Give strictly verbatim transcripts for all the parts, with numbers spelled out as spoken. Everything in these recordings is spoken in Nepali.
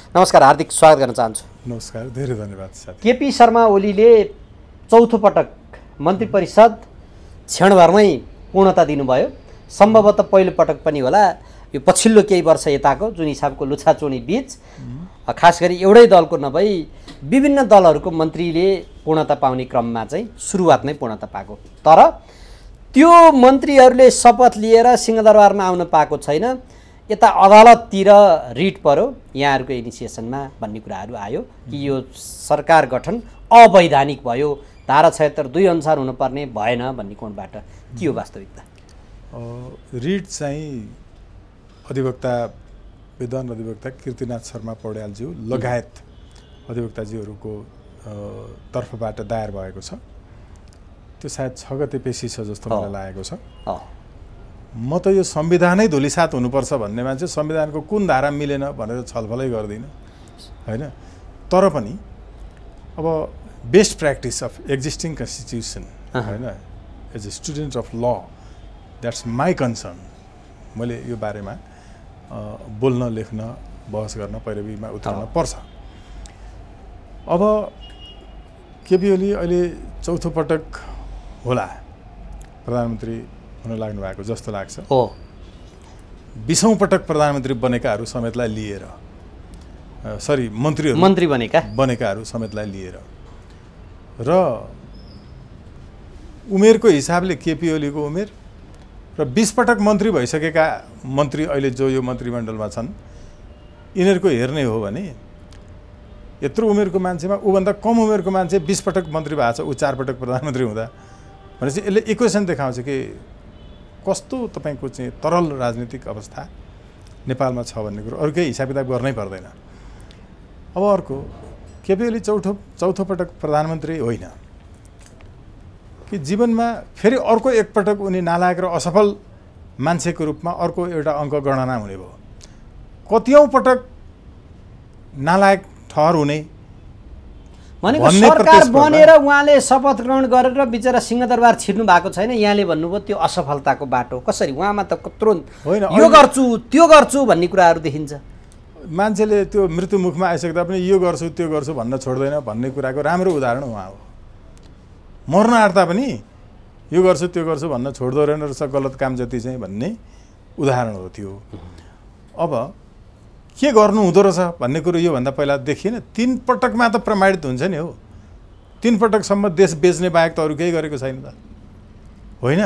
नमस्कार, हार्दिक स्वागत गर्न चाहन्छु। नमस्कार, धेरै धन्यवाद साथी। केपी शर्मा ओलीले चौथो पटक मन्त्री परिषद क्षणभरमै पूर्णता दिनुभयो। सम्भवतः पहिलो पटक पनि होला यो पछिल्लो केही वर्ष यताको जुन हिसाबको लुछाचुनी बीच, खास गरी एउटै दलको नभई विभिन्न दलहरूको मन्त्रीले पूर्णता पाउने क्रममा चाहिँ सुरुवात नै पूर्णता पाएको। तर त्यो मन्त्रीहरूले शपथ लिएर सिंहदरबारमा आउन पाएको छैन। यता अदालततिर रिट पर्यो यहाँहरूको इनिसिएसनमा भन्ने कुराहरू आयो कि यो सरकार गठन अवैधानिक भयो, धारा छयत्तर दुई अनुसार हुनुपर्ने भएन भन्ने कोणबाट के हो वास्तविकता? रिट चाहिँ अधिवक्ता विद्वान अधिवक्ता कीर्तिनाथ शर्मा पौड्यालज्यू लगायत अधिवक्ताज्यूहरूको तर्फबाट दायर भएको छ। त्यो सायद छ गते पेशी छ जस्तो मलाई लागेको छ। म त यो संविधानै धुलिसात हुनुपर्छ भन्ने मान्छे, संविधानको कुन धारा मिलेन भनेर छलफलै गर्दिनँ होइन। तर पनि अब best practice of existing constitution होइन, as a student of law that's my concern. मैले यो बारेमा बोल्न, लेख्न, बहस गर्न, पैरवीमा उत्रन पर्छ। अब केपी ओली अहिले चौथो पटक होला प्रधानमन्त्री हुन लाग्नु भएको जस्तो लाग्छ। हो, बीसौँ पटक प्रधानमन्त्री बनेकाहरू समेतलाई लिएर, सरी मन्त्रीहरू मन्त्री बनेका बनेकाहरू समेतलाई लिएर र उमेरको हिसाबले केपी ओलीको उमेर र बीस पटक मन्त्री भइसकेका मन्त्री अहिले जो यो मन्त्रीमण्डलमा छन् यिनीहरूको हेर्ने हो भने यत्रो उमेरको मान्छेमा ऊभन्दा कम उमेरको मान्छे बीस पटक मन्त्री भएको छ, ऊ चार पटक प्रधानमन्त्री हुँदा भनेपछि यसले इक्वेसन देखाउँछ कि कस्तो तपाईँको चाहिँ तरल राजनीतिक अवस्था नेपालमा छ भन्ने कुरो अरू केही हिसाब किताब गर्नै पर्दैन। अब अर्को, केपी ओली चौथो चौथो पटक प्रधानमन्त्री होइन कि जीवनमा फेरि अर्को एकपटक उनी नालायक र असफल मान्छेको रूपमा अर्को एउटा अङ्क गणना हुने भयो। कतिौँ पटक नालायक ठहर हुने भनेको सरकार बनेर उहाँले शपथ ग्रहण गरेर बिचरा सिंहदरबार छिर्नु भएको छैन। यहाँले भन्नुभयो त्यो असफलताको बाटो। कसरी उहाँमा त कत्रो होइन, यो गर्छु त्यो गर्छु भन्ने कुराहरू देखिन्छ। मान्छेले त्यो मृत्युमुखमा आइसक्दा पनि यो गर्छु त्यो गर्छु भन्न छोड्दैन भन्ने कुराको राम्रो उदाहरण उहाँ हो। मर्न आँट्दा पनि यो गर्छु त्यो गर्छु भन्न छोड्दो रहेन रहेछ गलत काम जति चाहिँ भन्ने उदाहरण हो त्यो। अब के गर्नु हुँदो रहेछ भन्ने कुरो योभन्दा पहिला देखिएन। तिन पटकमा त प्रमाणित हुन्छ नि हो। तिन पटकसम्म देश बेच्ने बाहेक त अरू केही गरेको छैन त होइन।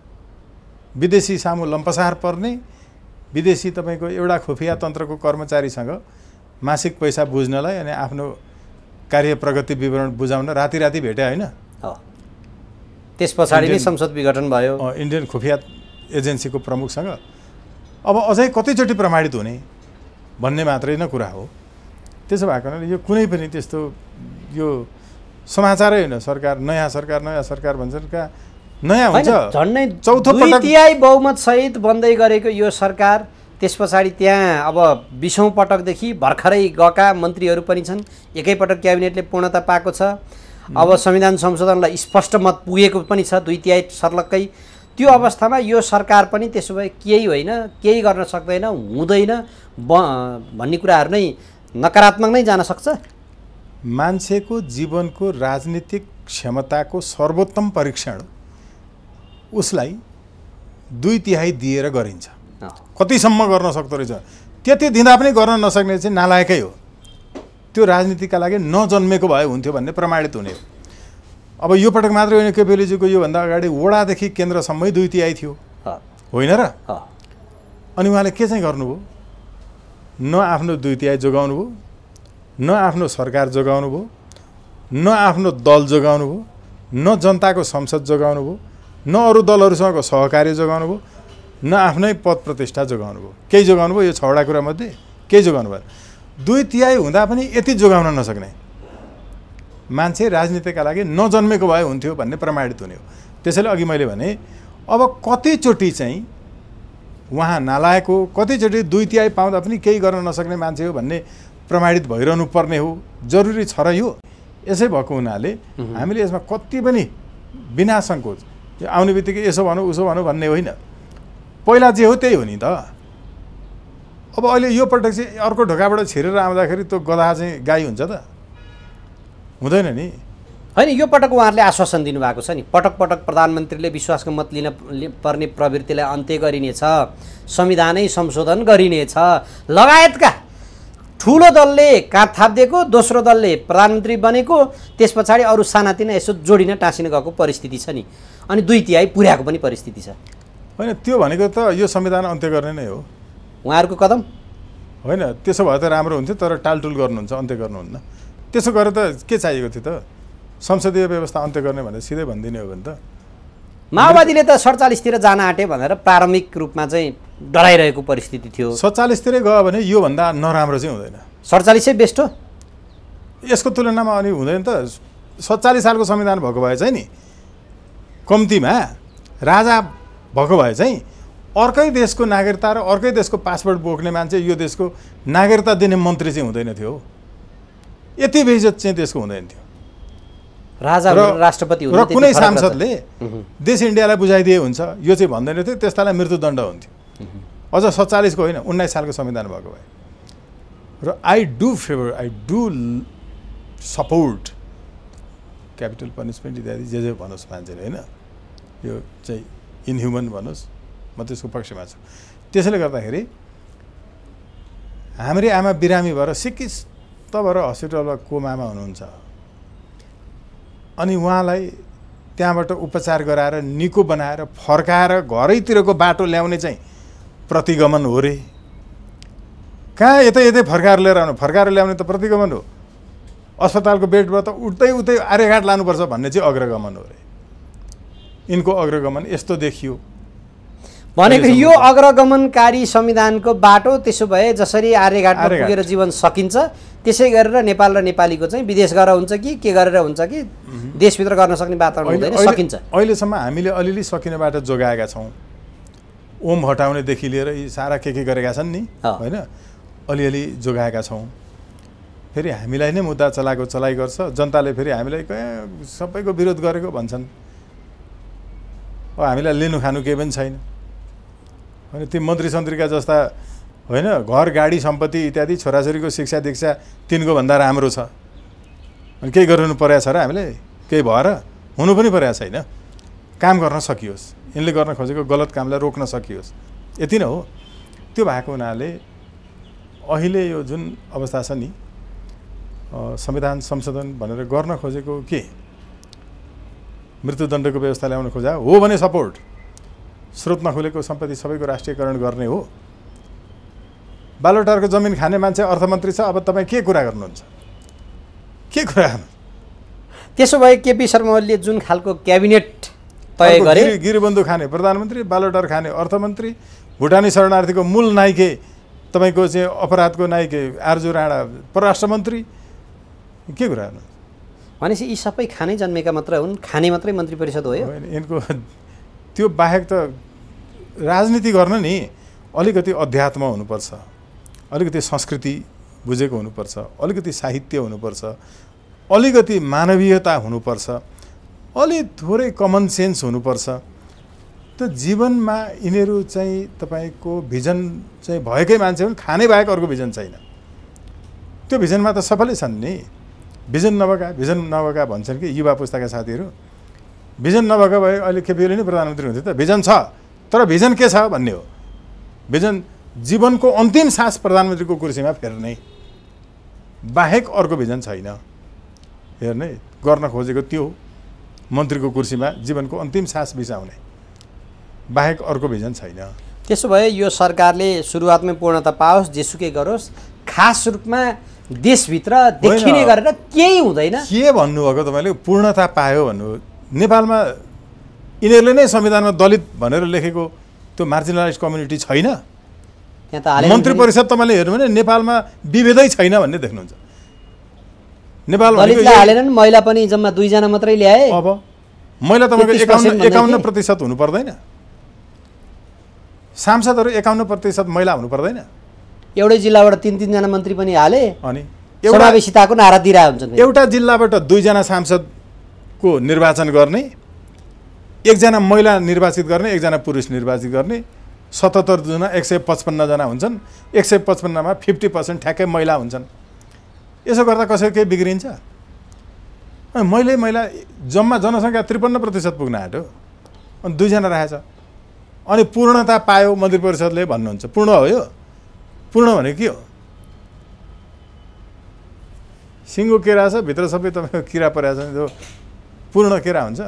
विदेशी सामु लम्पसार पर्ने, विदेशी तपाईँको एउटा खुफिया तन्त्रको कर्मचारीसँग मासिक पैसा बुझ्नलाई अनि आफ्नो कार्य प्रगति विवरण बुझाउन राति राति भेटे होइन। त्यस पछाडि नै संसद विघटन भयो इन्डियन खुफिया एजेन्सीको प्रमुखसँग। अब अझै कतिचोटि प्रमाणित हुने भन्ने मात्रै न कुरा हो। त्यसो भएको हुनाले यो कुनै पनि त्यस्तो यो समाचारै होइन। सरकार नयाँ सरकार नयाँ सरकार भन्छन् कहाँ नयाँ हुन्छ। झन्डै चौथो दुई तिहाई बहुमत सहित बन्दै गरेको यो सरकार, त्यस पछाडि त्यहाँ अब बीसौँ पटकदेखि भर्खरै गएका मन्त्रीहरू पनि छन्। एकैपटक क्याबिनेटले पूर्णता पाएको छ। अब संविधान संशोधनलाई स्पष्ट मत पुगेको पनि छ दुई तिहाई सर्लक्कै। त्यो अवस्थामा यो सरकार पनि त्यसो भए केही होइन, केही गर्न सक्दैन, हुँदैन भन्ने कुराहरू नै नकारात्मक नै जान सक्छ। मान्छेको जीवनको राजनीतिक क्षमताको सर्वोत्तम परीक्षण उसलाई दुई तिहाई दिएर गरिन्छ। कतिसम्म गर्न सक्दो रहेछ त्यति दिँदा पनि गर्न नसक्ने चाहिँ नालायकै हो। त्यो राजनीतिका लागि नजन्मेको भए हुन्थ्यो भन्ने प्रमाणित हुने हो। अब यो पटक मात्रै होइन, केपी ओलीजीको योभन्दा अगाडि वडादेखि केन्द्रसम्मै दुई तिहाई थियो होइन र? अनि उहाँले के चाहिँ गर्नुभयो? न आफ्नो दुई तिहाई जोगाउनु भयो, न आफ्नो सरकार जोगाउनु भयो, न आफ्नो दल जोगाउनु भयो, न जनताको संसद जोगाउनु भयो, न अरू दलहरूसँग सहकार्य जोगाउनु भयो, न आफ्नै पद प्रतिष्ठा जोगाउनु भयो। केही जोगाउनु भयो? यो छवटा कुरामध्ये केही जोगाउनु भयो? दुई तिहाई हुँदा पनि यति जोगाउन नसक्ने मान्छे राजनीतिका लागि नजन्मेको भए हुन्थ्यो भन्ने प्रमाणित हुने हो। त्यसैले अघि मैले भने अब कतिचोटि चाहिँ उहाँ नालायक हो, कतिचोटि दुई तिहाई पाउँदा पनि केही गर्न नसक्ने मान्छे हो भन्ने प्रमाणित भइरहनु पर्ने हो। जरुरी छ र यो। यसै भएको हुनाले हामीले यसमा कति पनि बिना सङ्कोच यो आउने बित्तिकै यसो भनौँ उसो भनौँ भन्ने होइन। पहिला जे हो त्यही हो नि त। अब अहिले यो पटक चाहिँ अर्को ढोकाबाट छिरेर आउँदाखेरि त्यो गधा चाहिँ गाई हुन्छ त? हुँदैन नि। होइन, यो पटक उहाँहरूले आश्वासन दिनुभएको छ नि, पटक पटक प्रधानमन्त्रीले विश्वासको मत लिन पर्ने प्रवृत्तिलाई अन्त्य गरिनेछ, संविधानै संशोधन गरिनेछ लगायतका ठुलो दलले काँध थापिदिएको, दोस्रो दलले प्रधानमन्त्री बनेको, त्यस पछाडि अरू सानातिना यसो जोडिन टाँसिन गएको परिस्थिति छ नि, अनि दुई तिहाई पुर्याएको पनि परिस्थिति छ। होइन, त्यो भनेको त यो संविधान अन्त्य गर्ने नै हो उहाँहरूको कदम होइन। त्यसो भए त राम्रो हुन्थ्यो, तर टालटुल गर्नुहुन्छ, अन्त्य गर्नुहुन्न। त्यसो गरेर त के चाहिएको थियो त? संसदीय व्यवस्था अन्त्य गर्ने भनेर सिधै भनिदिने हो भने त। माओवादीले त सडचालिसतिर जान आँटे भनेर प्रारम्भिक रूपमा चाहिँ डराइरहेको परिस्थिति थियो। सडचालिसतिरै गयो भने योभन्दा नराम्रो चाहिँ हुँदैन। सडचालिसै बेस्ट हो यसको तुलनामा। अनि हुँदैन त? सडचालिस सालको संविधान भएको भए चाहिँ नि कम्तीमा राजा भएको भए चाहिँ अर्कै देशको नागरिकता र अर्कै देशको पासपोर्ट बोक्ने मान्छे यो देशको नागरिकता दिने मन्त्री चाहिँ हुँदैन थियो। यति बेइज्जत चाहिँ त्यसको हुँदैन थियो। राजा र राष्ट्रपति र कुनै सांसदले देश इन्डियालाई बुझाइदिए हुन्छ यो चाहिँ भन्दैन थियो, त्यसलाई मृत्युदण्ड हुन्थ्यो। अझ सडचालिसको होइन, उन्नाइस सालको संविधान भएको भए। र I do favour, I do support capital punishment इत्यादि जे जे भनोस् मान्छेले, होइन, यो चाहिँ इनह्युमन भनोस्, म त्यसको पक्षमा छु। त्यसैले गर्दाखेरि हाम्रै आमा बिरामी भएर सिकिस्त भएर हस्पिटलमा कोमामा हुनुहुन्छ, अनि उहाँलाई त्यहाँबाट उपचार गराएर निको बनाएर फर्काएर घरैतिरको बाटो ल्याउने चाहिँ प्रतिगमन हो रे? कहाँ यतै यतै फर्काएर लिएर आउनु? फर्काएर ल्याउने त प्रतिगमन हो। अस्पतालको बेडबाट उठ्दै उठ्दै आर्यघाट लानुपर्छ भन्ने चाहिँ अग्रगमन हो रे। यिनको अग्रगमन यस्तो देखियो भनेको यो अग्रगमनकारी संविधानको बाटो। त्यसो भए जसरी आर्यघाटमा पुगेर जीवन सकिन्छ त्यसै गरेर नेपाल र नेपालीको चाहिँ विदेश गरेर हुन्छ कि के गरेर हुन्छ कि देशभित्र गर्न सक्ने वातावरण हुँदैन, सकिन्छ। अहिलेसम्म हामीले अलिअलि सकिने बाटो जोगाएका छौँ। ओम हटाउनेदेखि लिएर यी सारा के के गरेका छन् नि, होइन, अलिअलि जोगाएका छौँ। फेरि हामीलाई नै मुद्दा चलाएको चलाइ गर्छ, जनताले फेरि हामीलाई सबैको विरोध गरेको भन्छन्। अब हामीलाई लिनु खानु केही पनि छैन, होइन। ती मन्त्री सन्त्रीका जस्ता, होइन, घर गाडी सम्पत्ति इत्यादि, छोराछोरीको शिक्षा दीक्षा तिनको भन्दा राम्रो छ, अनि केही गर्नु परेको छ र हामीले? केही भएर हुनु पनि परेको छैन। काम गर्न सकियोस्, यिनले गर्न खोजेको गलत कामलाई रोक्न सकियोस्, यति नै हो। त्यो भएको हुनाले अहिले यो जुन अवस्था छ नि, संविधान संशोधन भनेर गर्न खोजेको के मृत्युदण्डको व्यवस्था ल्याउन खोजा हो भने सपोर्ट। स्रोत नखुलेको सम्पत्ति सबैको राष्ट्रियकरण गर्ने हो। बालोटारको जमिन खाने मान्छे अर्थमन्त्री छ, अब तपाईँ के कुरा गर्नुहुन्छ? के कुरा गर्नु? त्यसो भए केपी शर्मा ओलीले जुन खालको क्याबिनेट तय गरे, गिरिबन्धु खाने प्रधानमन्त्री, बालोटार खाने अर्थमन्त्री, भुटानी शरणार्थीको मूल नाइके तपाईँको चाहिँ अपराधको नाइके आर्जु राणा परराष्ट्र मन्त्री, के कुरा गर्नु? भनेपछि यी सबै खानै जन्मेका मात्र हुन्, खाने मात्रै मन्त्री परिषद हो यो? यिनको त्यो बाहेक त राजनीति गर्न नि अलिकति अध्यात्म हुनुपर्छ, अलिकति संस्कृति बुझेको हुनुपर्छ, अलिकति साहित्य हुनुपर्छ, अलिकति मानवीयता हुनुपर्छ, अलि थोरै कमन सेन्स हुनुपर्छ। त जीवनमा यिनीहरू चाहिँ तपाईँको भिजन चाहिँ भएकै मान्छे हुन्, खाने बाहेक अर्को भिजन छैन। त्यो भिजनमा त सफलै छन् नि। भिजन नभएका भिजन नभएका भन्छन् कि युवा पुस्ताका साथीहरू, भिजन नभएको भए अहिले केपी ओली नै प्रधानमन्त्री हुन्थ्यो त। भिजन छ, तर भिजन के छ भन्ने हो। भिजन जीवनको अन्तिम सास प्रधानमन्त्रीको कुर्सीमा फेर्ने बाहेक अर्को भिजन छैन। हेर्ने गर्न खोजेको त्यो मन्त्रीको कुर्सीमा जीवनको अन्तिम सास बिसाउने बाहेक अर्को भिजन छैन। त्यसो भए यो सरकारले सुरुवातमै पूर्णता पाओस्, जेसुकै गरोस्, खास रूपमा देशभित्र देखिने गरेर केही हुँदैन। के भन्नुभएको तपाईँले? पूर्णता पायो भन्नु? नेपालमा यिनीहरूले नै संविधानमा दलित भनेर लेखेको त्यो मार्जिनलाइज कम्युनिटी छैन। त्यहाँ त मन्त्री परिषद तपाईँले हेर्नु भने नेपालमा विभेदै छैन भन्ने देख्नुहुन्छ। नेपाल दलितलाई हालेनन्, महिला पनि जम्मा दुईजना मात्रै ल्याए। अब महिला तपाईँको एकाउन्न एकाउन्न प्रतिशत हुनु पर्दैन? सांसदहरू एकाउन्न प्रतिशत महिला हुनु पर्दैन? एउटै जिल्लाबाट तिन तिनजना मन्त्री पनि हाले, अनि समावेशिताको नारा दिइरहेको हुन्छन्। एउटा जिल्लाबाट दुईजना सांसदको निर्वाचन गर्ने, एकजना महिला निर्वाचित गर्ने, एकजना पुरुष निर्वाचित गर्ने, सतहत्तरजना एक सय पचपन्नजना हुन्छन्, एक सय पचपन्नमा फिफ्टी पर्सेन्ट ठ्याक्कै महिला हुन्छन्। यसो गर्दा कसै केही बिग्रिन्छ? मैले महिला जम्मा जनसङ्ख्या त्रिपन्न प्रतिशत पुग्न आँट्यो, अनि दुईजना रहेछ। अनि पूर्णता पायो मन्त्री परिषदले भन्नुहुन्छ, पूर्ण हो यो? पूर्ण भने के हो? सिङ्गो केरा छ, भित्र सबै तपाईँको किरा परेको छ, त्यो पूर्ण केरा हुन्छ?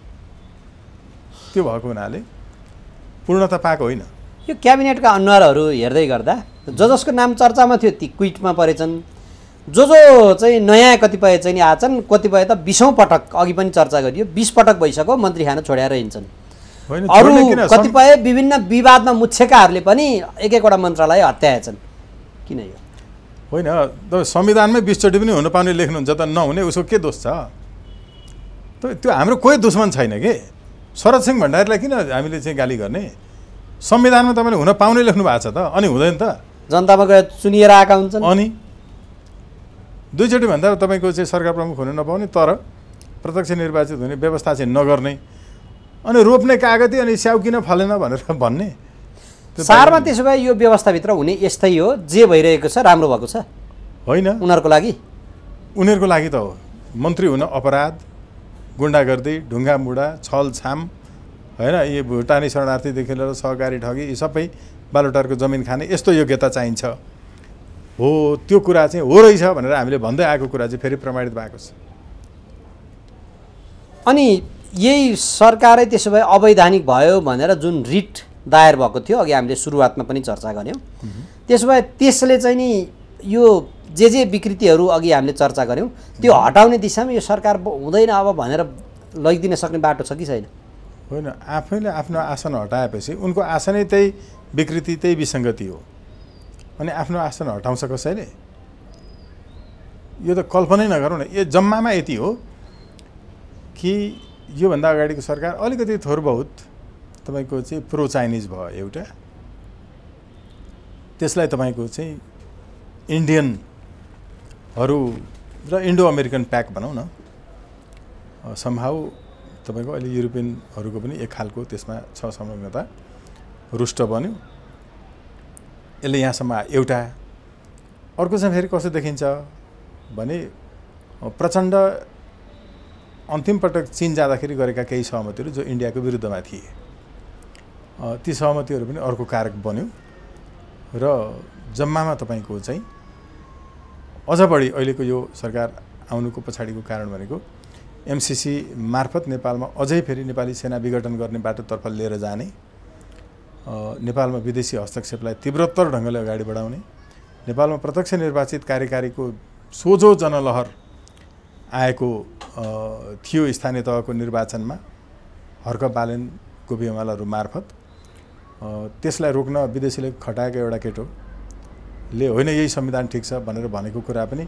त्यो भएको हुनाले पूर्णता पाएको होइन। यो क्याबिनेटका अनुहारहरू हेर्दै गर्दा ज जसको नाम चर्चामा थियो ती क्विटमा परेछन्, जो जो चाहिँ नयाँ कतिपय चाहिँ नि आछन्, कतिपय त बिसौँ पटक अघि पनि चर्चा गरियो, बिस पटक भइसक्यो मन्त्री खान छोडेर हिँड्छन्। अरू कतिपय विभिन्न विवादमा मुच्छेकाहरूले पनि एक एकवटा मन्त्रालय हत्याएछन्। किन यो? होइन, तपाईँ संविधानमै बिसचोटि पनि हुन पाउने लेख्नुहुन्छ त नहुने उसको के दोष छ? त्यो हाम्रो कोही दुश्मन छैन के। शरद सिंह भण्डारीलाई किन हामीले चाहिँ गाली गर्ने? संविधानमा तपाईँले हुन पाउने लेख्नु भएको छ त, अनि हुँदैन त? जनतामा गएर चुनिएर आएका हुन्छन्। अनि दुईचोटि भन्दा तपाईँको चाहिँ सरकार प्रमुख हुन नपाउने, तर प्रत्यक्ष निर्वाचित हुने व्यवस्था चाहिँ नगर्ने, अनि रोप्ने कागती अनि स्याउ किन फलेन भनेर भन्ने। सारमा त्यसो भए यो व्यवस्थाभित्र हुने यस्तै हो, जे भइरहेको छ राम्रो भएको छ होइन? उनीहरूको लागि उनीहरूको लागि त हो। मन्त्री हुन अपराध, गुन्डागर्दी, ढुङ्गा मुढा, छलछाम, होइन, यी भुटानी शरणार्थीदेखि लिएर सहकारी ठगी, यी सबै बालुटारको जमिन खाने यस्तो योग्यता चाहिन्छ हो। त्यो कुरा चाहिँ हो रहेछ भनेर हामीले भन्दै आएको कुरा चाहिँ फेरि प्रमाणित भएको छ। अनि यही सरकारै त्यसो भए अवैधानिक भयो भनेर जुन रिट दायर भएको थियो, अघि हामीले सुरुवातमा पनि चर्चा गऱ्यौँ, त्यसो भए त्यसले चाहिँ नि यो जे जे विकृतिहरू अघि हामीले चर्चा गऱ्यौँ त्यो हटाउने दिशामा यो सरकार हुँदैन अब भनेर लैदिन सक्ने बाटो छ कि छैन? होइन, आफैले आफ्नो आसन हटाएपछि उनको आसनै त्यही विकृति, त्यही विसङ्गति हो, अनि आफ्नो आसन हटाउँछ कसैले? यो त कल्पनै नगरौँ न। यो जम्मामा यति हो कि योभन्दा अगाडिको सरकार अलिकति थोर बहुत तपाईँको चाहिँ प्रो चाइनिज भयो एउटा, त्यसलाई तपाईँको चाहिँ इन्डियनहरू र इन्डो अमेरिकन प्याक भनौँ न, समहाउ तपाईँको अहिले युरोपियनहरूको पनि एक खालको त्यसमा छ संलग्नता, रुष्ट बन्यो। यसले यहाँसम्म एउटा। अर्को चाहिँ फेरि कस्तो देखिन्छ भने प्रचण्ड अन्तिम पटक चीन जाँदाखेरि गरेका केही सहमतिहरू जो इन्डियाको विरुद्धमा थिए, ती सहमतिहरू पनि अर्को कारक बन्यो र जम्मामा तपाईँको चाहिँ अझ बढी अहिलेको यो सरकार आउनुको पछाडिको कारण भनेको एमसिसी मार्फत नेपालमा अझै फेरि नेपाली सेना विघटन गर्ने बाटोतर्फ लिएर जाने, नेपालमा विदेशी हस्तक्षेपलाई तीव्रतर ढङ्गले अगाडि बढाउने, नेपालमा प्रत्यक्ष निर्वाचित कार्यकारीको सोझो जनलहर आएको थियो स्थानीय तहको निर्वाचनमा हर्क बालेन गोपीमालाहरू मार्फत, त्यसलाई रोक्न विदेशीले खटाएको एउटा केटोले होइन यही संविधान ठिक छ भनेर भनेको कुरा पनि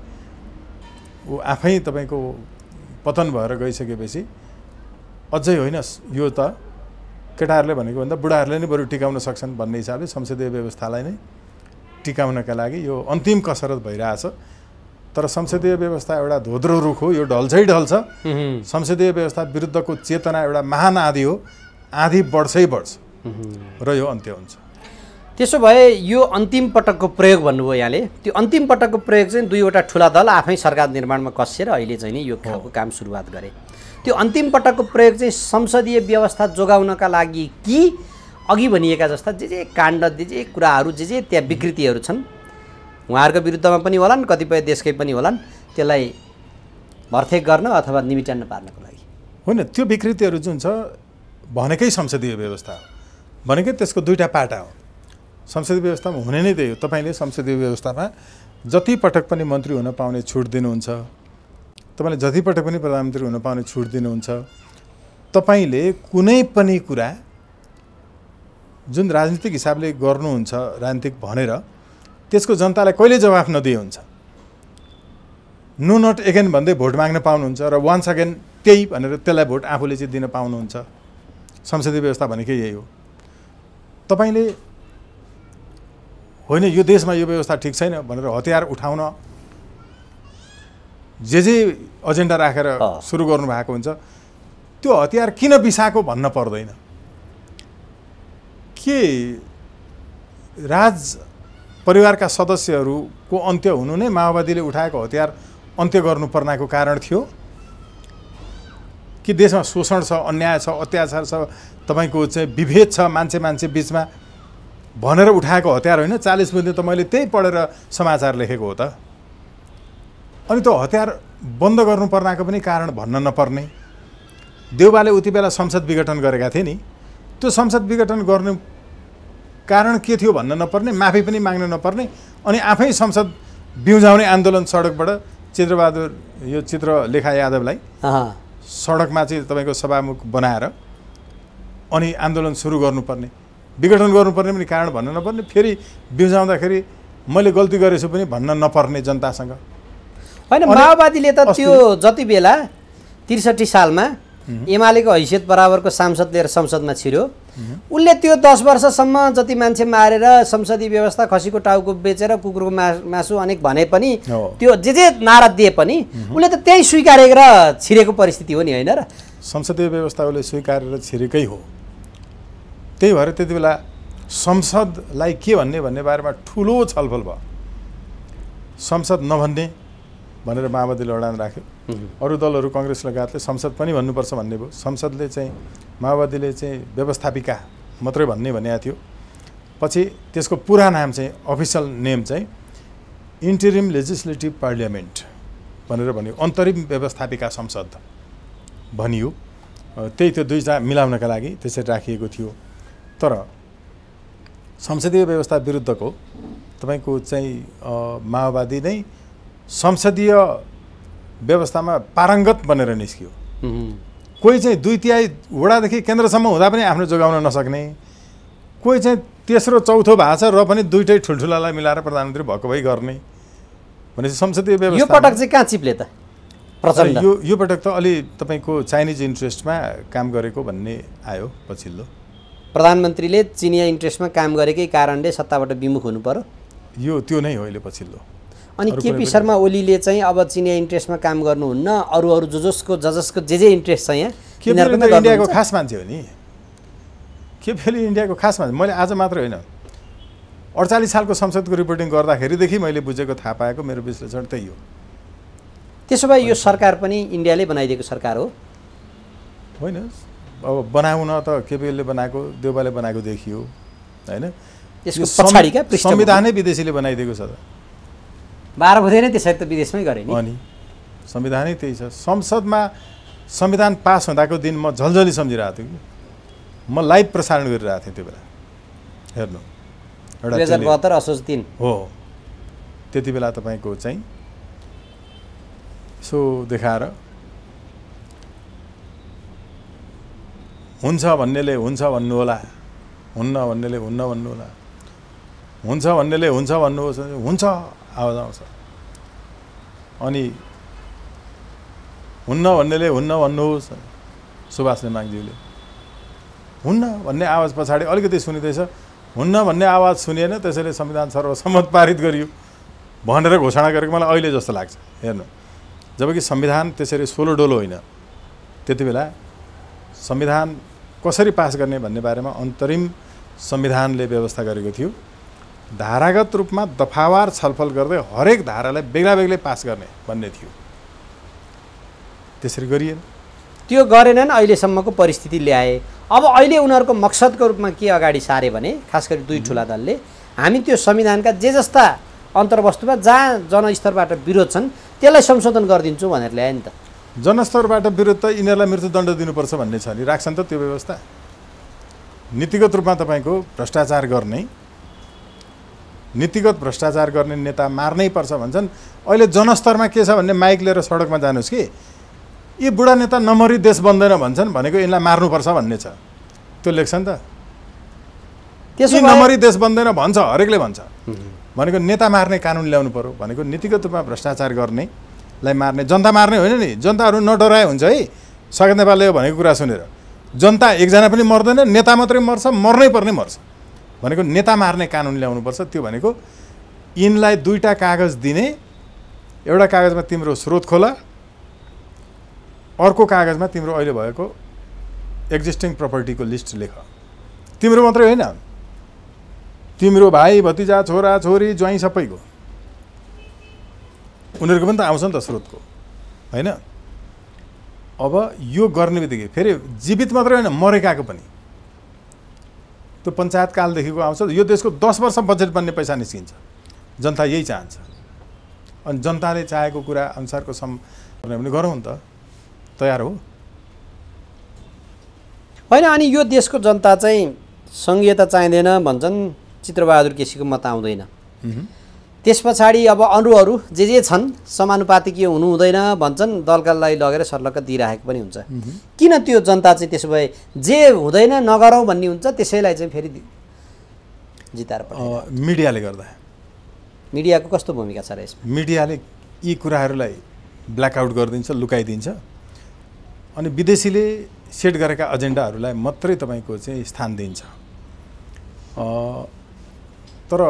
ऊ आफै तपाईँको पतन भएर गइसकेपछि अझै होइन यो त केटाहरूले भनेको भन्दा बुढाहरूले नै बरु टिकाउन सक्छन् भन्ने हिसाबले संसदीय व्यवस्थालाई नै टिकाउनका लागि यो अन्तिम कसरत भइरहेछ। तर संसदीय व्यवस्था एउटा धोद्रो रुख हो, यो ढल्छै ढल्छ। संसदीय व्यवस्था विरुद्धको चेतना एउटा महान आँधी हो, आँधी बढ्छै बढ्छ र यो अन्त्य हुन्छ। त्यसो भए यो अन्तिम पटकको प्रयोग भन्नुभयो यहाँले, त्यो अन्तिम पटकको प्रयोग चाहिँ दुईवटा ठुला दल आफै सरकार निर्माणमा कसिएर अहिले चाहिँ नि यो खालको काम सुरुवात गरे। त्यो अन्तिम पटकको प्रयोग चाहिँ संसदीय व्यवस्था जोगाउनका लागि कि अघि भनिएका जस्ता जे जे काण्ड, जे जे कुराहरू, जे जे त्यहाँ विकृतिहरू छन् उहाँहरूको विरुद्धमा पनि होलान्, कतिपय देशकै पनि होलान्, त्यसलाई भर्तेक गर्न अथवा निमिटान्न पार्नको लागि? होइन, त्यो विकृतिहरू जुन छ भनेकै संसदीय व्यवस्था हो, भनेकै त्यसको दुईवटा पाटा हो। संसदीय व्यवस्थामा हुने नै त्यही हो। तपाईँले संसदीय व्यवस्थामा जति पटक पनि मन्त्री हुन पाउने छुट दिनुहुन्छ, तपाईँले जति पटक पनि प्रधानमन्त्री हुन पाउने छुट दिनुहुन्छ, तपाईँले कुनै पनि कुरा जुन राजनीतिक हिसाबले गर्नुहुन्छ राजनीतिक भनेर त्यसको जनतालाई कहिले जवाफ नदिए हुन्छ। नो नट एगेन भन्दै भोट माग्न पाउनुहुन्छ र वान्स अगेन त्यही भनेर त्यसलाई भोट आफूले चाहिँ दिन पाउनुहुन्छ। संसदीय व्यवस्था भनेकै यही हो। तपाईँले होइन यो देशमा यो व्यवस्था ठिक छैन भनेर हतियार उठाउन जे जे एजेन्डा राखेर सुरु गर्नुभएको हुन्छ, त्यो हतियार किन बिसाएको भन्न पर्दैन। के राज परिवारका सदस्यहरूको अन्त्य हुनु नै माओवादीले उठाएको हतियार अन्त्य गर्नुपर्नेको कारण थियो कि देशमा शोषण छ, अन्याय छ, अत्याचार छ, तपाईँको चाहिँ विभेद छ मान्छे मान्छे बिचमा भनेर उठाएको हतियार होइन। चालिस बुझ्ने त मैले त्यही पढेर समाचार लेखेको हो त। अनि त्यो हतियार बन्द गर्नुपर्नेको पनि कारण भन्न नपर्ने। देउबाले उति बेला संसद विघटन गरेका थिए नि, त्यो संसद विघटन गर्नु कारण के थियो भन्न नपर्ने, माफी पनि माग्न नपर्ने, अनि आफै संसद बिउजाउने आन्दोलन सडकबाट चित्रबहादुर यो चित्रलेखा यादवलाई सडकमा चाहिँ तपाईँको सभामुख बनाएर अनि आन्दोलन सुरु गर्नुपर्ने, विघटन गर्नुपर्ने पनि कारण भन्न नपर्ने, फेरि बिउजाउँदाखेरि मैले गल्ती गरेछु पनि भन्न नपर्ने जनतासँग। होइन, माओवादीले त त्यो जति बेला त्रिसठी सालमा एमालेको हैसियत बराबरको सांसद लिएर संसदमा छिर्यो, उसले त्यो दस वर्षसम्म जति मान्छे मारेर संसदीय व्यवस्था, खसीको टाउको बेचेर कुकुरको मासु अनेक भने पनि त्यो जे जे नारा दिए पनि उसले त त्यही स्वीकारेर छिरेको परिस्थिति हो नि, होइन र? संसदीय व्यवस्था उसले स्वीकारेर छिरेकै हो। त्यही भएर त्यति बेला संसदलाई के भन्ने भन्ने बारेमा ठुलो छलफल भयो। संसद नभन्ने भनेर माओवादीले अडान राख्यो। अरू दलहरू कङ्ग्रेस लगायतले संसद पनि भन्नुपर्छ भन्ने भयो। संसदले चाहिँ माओवादीले चाहिँ व्यवस्थापिका मात्रै भन्ने भनेको थियो। पछि त्यसको पुरा नाम चाहिँ अफिसियल नेम चाहिँ इन्टरिम लेजिस्लेटिभ पार्लियामेन्ट भनेर भन्यो, अन्तरिम व्यवस्थापिका संसद भनियो। त्यही त्यो दुईजना मिलाउनका लागि त्यसरी राखिएको थियो। तर संसदीय व्यवस्था विरुद्धको तपाईँको चाहिँ माओवादी नै संसदीय व्यवस्थामा पारङ्गत बनेर निस्कियो। कोही चाहिँ दुई तिहाई वडादेखि केन्द्रसम्म हुँदा पनि आफ्नो जोगाउन नसक्ने, कोही चाहिँ तेस्रो चौथो भएको छ र पनि दुईटै ठुल्ठुलालाई मिलाएर प्रधानमन्त्री भएको भई गर्ने भनेपछि संसदीय व्यवस्था यो पटक चाहिँ कहाँ चिप्ले त प्रचण्ड? यो यो पटक त अलि तपाईँको चाइनिज इन्ट्रेस्टमा काम गरेको भन्ने आयो पछिल्लो। प्रधानमन्त्रीले चिनिया इन्ट्रेस्टमा काम गरेकै कारणले सत्ताबाट विमुख हुनु पर्यो, यो त्यो नै हो अहिले पछिल्लो। अनि केपी शर्मा ओलीले चाहिँ अब चिनिया इन्ट्रेस्टमा काम गर्नुहुन्न, अरू अरू जो जसको ज जसको जे जे इन्ट्रेस्ट छ यहाँ इन्डियाको खास मान्छे हो नि। केपीले इन्डियाको खास मान्छे। मैले आज मात्र होइन, अडचालिस सालको संसदको रिपोर्टिङ गर्दाखेरिदेखि मैले बुझेको थाहा पाएको मेरो विश्लेषण त्यही हो। त्यसो भए यो सरकार पनि इन्डियाले बनाइदिएको सरकार हो होइन? अब बनाउन त केपीले बनाएको, देउबाले बनाएको देखियो होइन? यसको पछाडिका संविधानै विदेशीले बनाइदिएको छ त। बाह्र बुधे नै त्यसरी त विदेशमै गरे नि। अनि संविधानै त्यही छ। संसदमा संविधान पास हुँदाको दिन म झलझली सम्झिरहेको थिएँ कि म लाइभ प्रसारण गरिरहेको थिएँ त्यो बेला। हेर्नु, दुई हजार बहत्तर असोज तिन हो। त्यति बेला तपाईँको चाहिँ यसो देखाएर हुन्छ भन्नेले हुन्छ भन्नु होला, हुन्न भन्नेले हुन्न भन्नु होला, हुन्छ भन्नेले हुन्छ भन्नुहोस्, हुन्छ आवाज आउँछ, अनि हुन्न भन्नेले हुन्न भन्नुहोस्। सुभाष नेमाङज्यूले हुन्न भन्ने आवाज पछाडि अलिकति सुनिँदैछ, हुन्न भन्ने आवाज सुनिएन, त्यसैले संविधान सर्वसम्मत पारित गरियो भनेर घोषणा गरेको मलाई अहिले जस्तो लाग्छ। हेर्नु, जबकि संविधान त्यसरी सोलो डोलो होइन। त्यति बेला संविधान कसरी पास गर्ने भन्ने बारेमा अन्तरिम संविधानले व्यवस्था गरेको थियो। धारागत रूपमा दफावार छलफल गर्दै हरेक धारालाई बेग्ला बेग्लै पास गर्ने भन्ने थियो। त्यसरी गरिएन। त्यो गरेनन्, अहिलेसम्मको परिस्थिति ल्याए। अब अहिले उनीहरूको मकसदको रूपमा के अगाडि सारे भने, खास गरी दुई ठुला दलले हामी त्यो संविधानका जे जस्ता अन्तर्वस्तुमा जहाँ जनस्तरबाट विरोध छन् त्यसलाई संशोधन गरिदिन्छौँ भनेर ल्याए नि त। जनस्तरबाट विरोध त यिनीहरूलाई मृत्युदण्ड दिनुपर्छ भन्ने छ नि, राख्छन् त त्यो व्यवस्था। नीतिगत रूपमा तपाईँको भ्रष्टाचार गर्ने, नीतिगत भ्रष्टाचार गर्ने नेता मार्नै पर्छ भन्छन्। अहिले जनस्तरमा के छ भन्ने माइक लिएर सडकमा जानुहोस् कि यी बुढा नेता नमरी देश बन्दैन भन्छन्, भनेको यिनलाई मार्नुपर्छ भन्ने छ। त्यो लेख्छन् त। त्यसो नमरी देश बन्दैन भन्छ, हरेकले भन्छ। भनेको नेता मार्ने कानुन ल्याउनु पर्यो, भनेको नीतिगत रूपमा भ्रष्टाचार गर्नेलाई मार्ने। जनता मार्ने होइन नि, जनताहरू नडराए हुन्छ है। सगत नेपालले भनेको कुरा सुनेर जनता एकजना पनि मर्दैन, नेता मात्रै मर्छ, मर्नै पर्ने मर्छ। भनेको नेता मार्ने कानुन ल्याउनुपर्छ। त्यो भनेको यिनलाई दुईवटा कागज दिने, एउटा कागजमा तिम्रो स्रोत खोला, अर्को कागजमा तिम्रो अहिले भएको एक्जिस्टिङ प्रपर्टीको लिस्ट लेख। तिम्रो मात्रै होइन, तिम्रो भाइ भतिजा छोरा छोरी ज्वाइँ सबैको उनीहरूको पनि त आउँछ नि त स्रोतको होइन। अब यो गर्ने बित्तिकै फेरि जीवित मात्रै होइन मरेकाको पनि त्यो पञ्चायत कालदेखिको आउँछ। यो देशको दस वर्ष बजेट बन्ने पैसा निस्किन्छ। जनता यही चाहन्छ अनि जनताले चाहेको कुरा अनुसारको सम गर्ने पनि गरौँ नि त, तयार हो होइन। अनि यो देशको जनता चाहिँ सङ्घीयता चाहिँदैन भन्छन्, चित्रबहादुर केसीको मत आउँदैन। त्यस पछाडि अब अरूहरू जे जे छन् समानुपातिकीय हुनु हुँदैन भन्छन्, दलका लागि लगेर सर्लक्क दिइराखेको पनि हुन्छ। किन त्यो जनता चाहिँ त्यसो भए जे हुँदैन नगरौँ भन्ने हुन्छ, त्यसैलाई चाहिँ फेरि जिताएर पठाउँछ? मिडियाले गर्दा। मिडियाको कस्तो भूमिका छ र यसमा? मिडियाले यी कुराहरूलाई ब्ल्याकआउट गरिदिन्छ, लुकाइदिन्छ अनि विदेशीले सेट गरेका एजेन्डाहरूलाई मात्रै तपाईँको चाहिँ स्थान दिन्छ। तर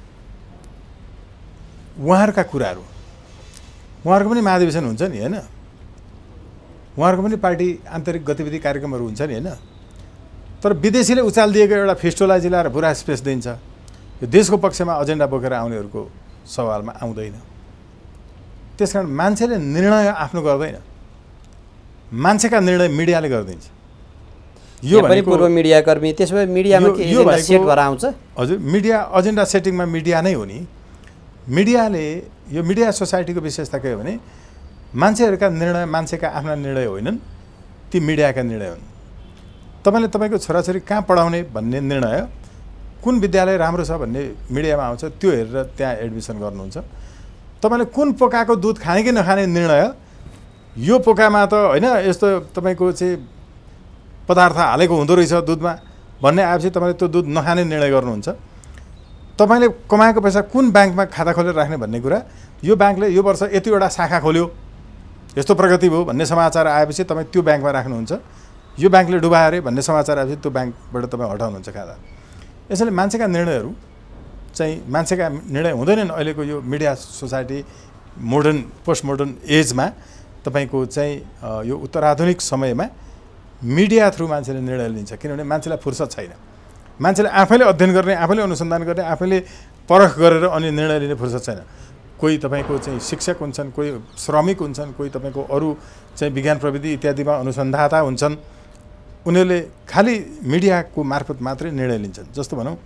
उहाँहरूका कुराहरू, उहाँहरूको पनि महाधिवेशन हुन्छ नि होइन, उहाँहरूको पनि पार्टी आन्तरिक गतिविधि कार्यक्रमहरू हुन्छ नि होइन। तर विदेशीले उचालिदिएको एउटा फेस्टोलाई ल्याएर पुरा स्पेस दिन्छ। यो देशको पक्षमा एजेन्डा बोकेर आउनेहरूको सवालमा आउँदैन। त्यसकारण मान्छेले निर्णय आफ्नो गर्दैन, मान्छेका निर्णय मिडियाले गरिदिन्छ। यो पनि पूर्व मिडियाकर्मी, त्यसो भए मिडियामा के एजेन्डा सेट भएर आउँछ? हजुर, मिडिया एजेन्डा सेटिङमा मिडिया नै हो नि। मिडियाले, यो मिडिया सोसाइटीको विशेषता के हो भने मान्छेहरूका निर्णय मान्छेका आफ्ना निर्णय होइनन्, ती मिडियाका निर्णय हुन्। तपाईँले तपाईँको छोराछोरी कहाँ पढाउने भन्ने निर्णय, कुन विद्यालय राम्रो छ भन्ने मिडियामा आउँछ, त्यो हेरेर त्यहाँ एडमिसन गर्नुहुन्छ। तपाईँले कुन पोकाको दुध खाने कि नखाने निर्णय, यो पोकामा त होइन यस्तो तपाईँको चाहिँ पदार्थ हालेको हुँदो रहेछ दुधमा भन्ने आएपछि तपाईँले त्यो दुध नखाने निर्णय गर्नुहुन्छ। तपाईँले कमाएको पैसा कुन ब्याङ्कमा खाता खोलेर राख्ने भन्ने कुरा, यो ब्याङ्कले यो वर्ष यतिवटा शाखा खोल्यो, यस्तो प्रगति भयो भन्ने समाचार आएपछि तपाईँ त्यो ब्याङ्कमा राख्नुहुन्छ। यो ब्याङ्कले डुबायो अरे भन्ने समाचार आएपछि त्यो ब्याङ्कबाट तपाईँ हटाउनुहुन्छ खाता। यसैले मान्छेका निर्णयहरू चाहिँ मान्छेका निर्णय हुँदैनन्। अहिलेको यो media society modern post modern एजमा तपाईँको चाहिँ यो उत्तराधुनिक समयमा मिडिया थ्रु मान्छेले निर्णय लिन्छ, किनभने मान्छेलाई फुर्सद छैन। मान्छेले आफैले अध्ययन गर्ने, आफैले अनुसन्धान गर्ने, आफैले परख गरेर अनि निर्णय लिने फुर्सद छैन। कोही तपाईँको चाहिँ शिक्षक हुन्छन्, कोही श्रमिक हुन्छन्, कोही तपाईँको अरू चाहिँ विज्ञान प्रविधि इत्यादिमा अनुसन्धाता हुन्छन्। उनीहरूले खालि मिडियाको मार्फत मात्रै निर्णय लिन्छन्। जस्तो भनौँ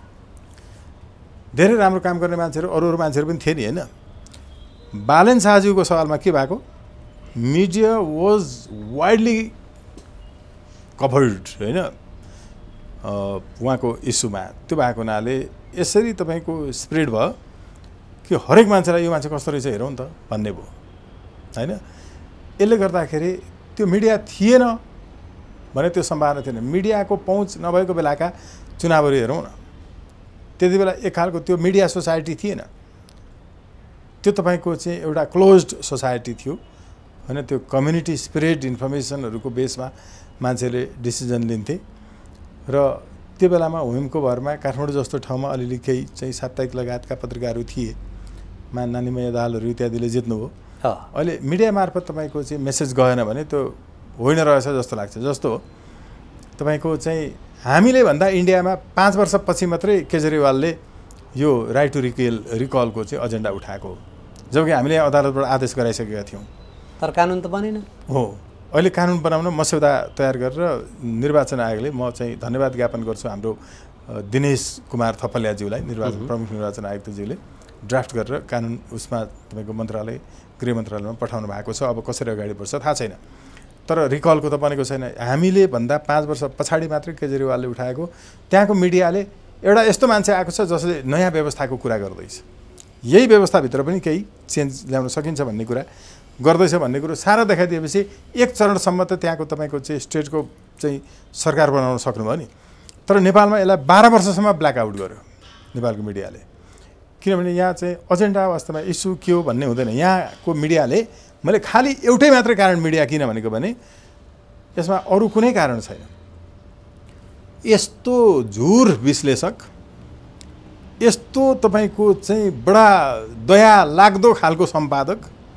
धेरै राम्रो काम गर्ने मान्छेहरू अरू अरू मान्छेहरू पनि थिए नि होइन। बालेन शाहज्यूको सवालमा के भएको, मिडिया वाज वाइडली कभर्ड होइन उहाँको इस्युमा। त्यो भएको हुनाले यसरी तपाईँको स्प्रेड भयो कि हरेक मान्छेलाई यो मान्छे कस्तो रहेछ हेरौँ नि त भन्ने भयो होइन। यसले गर्दाखेरि त्यो मिडिया थिएन भने त्यो सम्भावना थिएन। मिडियाको पहुँच नभएको बेलाका चुनावहरू हेरौँ न, त्यति बेला एक खालको त्यो मिडिया सोसाइटी थिएन। त्यो तपाईँको चाहिँ एउटा क्लोज्ड सोसाइटी थियो होइन। त्यो कम्युनिटी स्प्रेड इन्फर्मेसनहरूको बेसमा मान्छेले डिसिजन लिन्थे र त्यो बेलामा हुमको भरमा काठमाडौँ जस्तो ठाउँमा अलिअलि केही चाहिँ साप्ताहिक लगायतका पत्रिकाहरू थिए, मा नानीमय दालहरू इत्यादिले जित्नुभयो। अहिले मिडिया मार्फत तपाईँको चाहिँ मेसेज गएन भने त्यो होइन रहेछ जस्तो लाग्छ। जस्तो तपाईँको चाहिँ हामीले भन्दा इन्डियामा पाँच वर्षपछि मात्रै केजरीवालले यो राइट टु रिकेल रिकलको चाहिँ एजेन्डा उठाएको हो, जबकि हामीले अदालतबाट आदेश गराइसकेका थियौँ। तर कानुन त बनेन। हो, अहिले कानुन बनाउन मस्यौदा तयार गरेर निर्वाचन आयोगले, म चाहिँ धन्यवाद ज्ञापन गर्छु हाम्रो दिनेश कुमार थपलियाज्यूलाई, निर्वाचन प्रमुख निर्वाचन आयुक्तज्यूले ड्राफ्ट गरेर कानुन उसमा तपाईँको मन्त्रालय गृह मन्त्रालयमा पठाउनु भएको छ। अब कसरी अगाडि बढ्छ थाहा छैन, तर रिकलको त बनेको छैन। हामीले भन्दा पाँच वर्ष पछाडि मात्रै केजरीवालले उठाएको। त्यहाँको मिडियाले एउटा यस्तो मान्छे आएको छ जसले नयाँ व्यवस्थाको कुरा गर्दैछ, यही व्यवस्थाभित्र पनि केही चेन्ज ल्याउन सकिन्छ भन्ने कुरा गर्दैछ भन्ने कुरो सारा देखाइदिएपछि एक चरणसम्म त त्यहाँको तपाईँको चाहिँ स्टेटको चाहिँ सरकार बनाउन सक्नुभयो नि। तर नेपालमा यसलाई बाह्र वर्षसम्म ब्ल्याकआउट गर्यो नेपालको मिडियाले, किनभने यहाँ चाहिँ एजेन्डा वास्तवमा इस्यु के हो भन्ने हुँदैन। यहाँको मिडियाले, मैले खालि एउटै मात्रै कारण मिडिया किन भनेको भने यसमा अरू कुनै कारण छैन। यस्तो झुर विश्लेषक, यस्तो तपाईँको चाहिँ बडा दया लाग्दो खालको सम्पादक,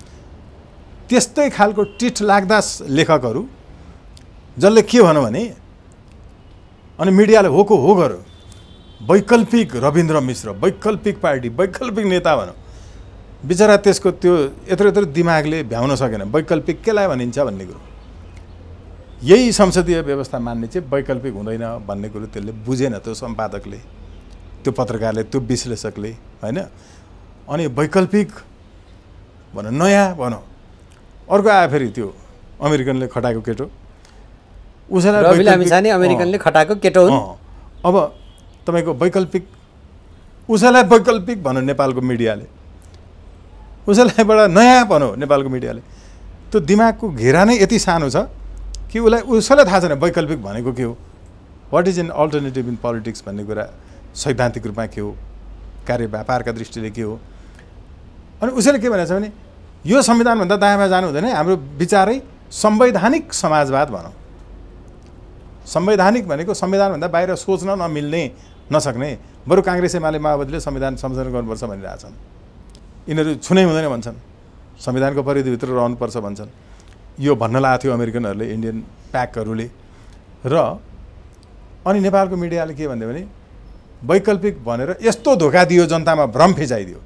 त्यस्तै खालको टिठ लाग्दा लेखकहरू जसले के भन्यो भने अनि मिडियाले होको हो गर्यो वैकल्पिक रविन्द्र मिश्र, वैकल्पिक पार्टी, वैकल्पिक नेता भनौँ, बिचरा त्यसको त्यो यत्रो यत्रो दिमागले भ्याउन सकेन। वैकल्पिक केलाई भनिन्छ भन्ने कुरो, यही संसदीय व्यवस्था मान्ने चाहिँ वैकल्पिक हुँदैन भन्ने कुरो त्यसले बुझेन, त्यो सम्पादकले, त्यो पत्रकारले, त्यो विश्लेषकले, होइन। अनि वैकल्पिक भनौँ, नयाँ भनौँ। अर्को आयो फेरि त्यो अमेरिकनले खटाएको केटो, उसैलाई अमेरिकनले खटाएको केटो हुन्। अब तपाईँको वैकल्पिक, उसैलाई वैकल्पिक भनौँ नेपालको मिडियाले, उसैलाई बडा नयाँ भनौँ नेपालको मिडियाले। त्यो दिमागको घेरा नै यति सानो छ कि उसलाई उसैलाई थाहा छैन वैकल्पिक भनेको के हो, what is an alternative in politics भन्ने कुरा सैद्धान्तिक रूपमा के हो, कार्य व्यापारका दृष्टिले के हो। अनि उसैले के भनेको छ भने यो संविधानभन्दा दायाँमा जानु हुँदैन, हाम्रो विचारै संवैधानिक समाजवाद भनौँ। संवैधानिक भनेको संविधानभन्दा बाहिर सोच्न नमिल्ने नसक्ने, बरु काङ्ग्रेस एमाले माओवादीले संविधान संशोधन गर्नुपर्छ भनिरहेछन्। यिनीहरू छुनै हुँदैन भन्छन्, संविधानको परिधिभित्र रहनुपर्छ भन्छन्। यो भन्न लागेको थियो अमेरिकनहरूले, इन्डियन प्याकहरूले। र अनि नेपालको मिडियाले के भन्यो भने वैकल्पिक भनेर यस्तो धोका दियो, जनतामा भ्रम फिजाइदियो।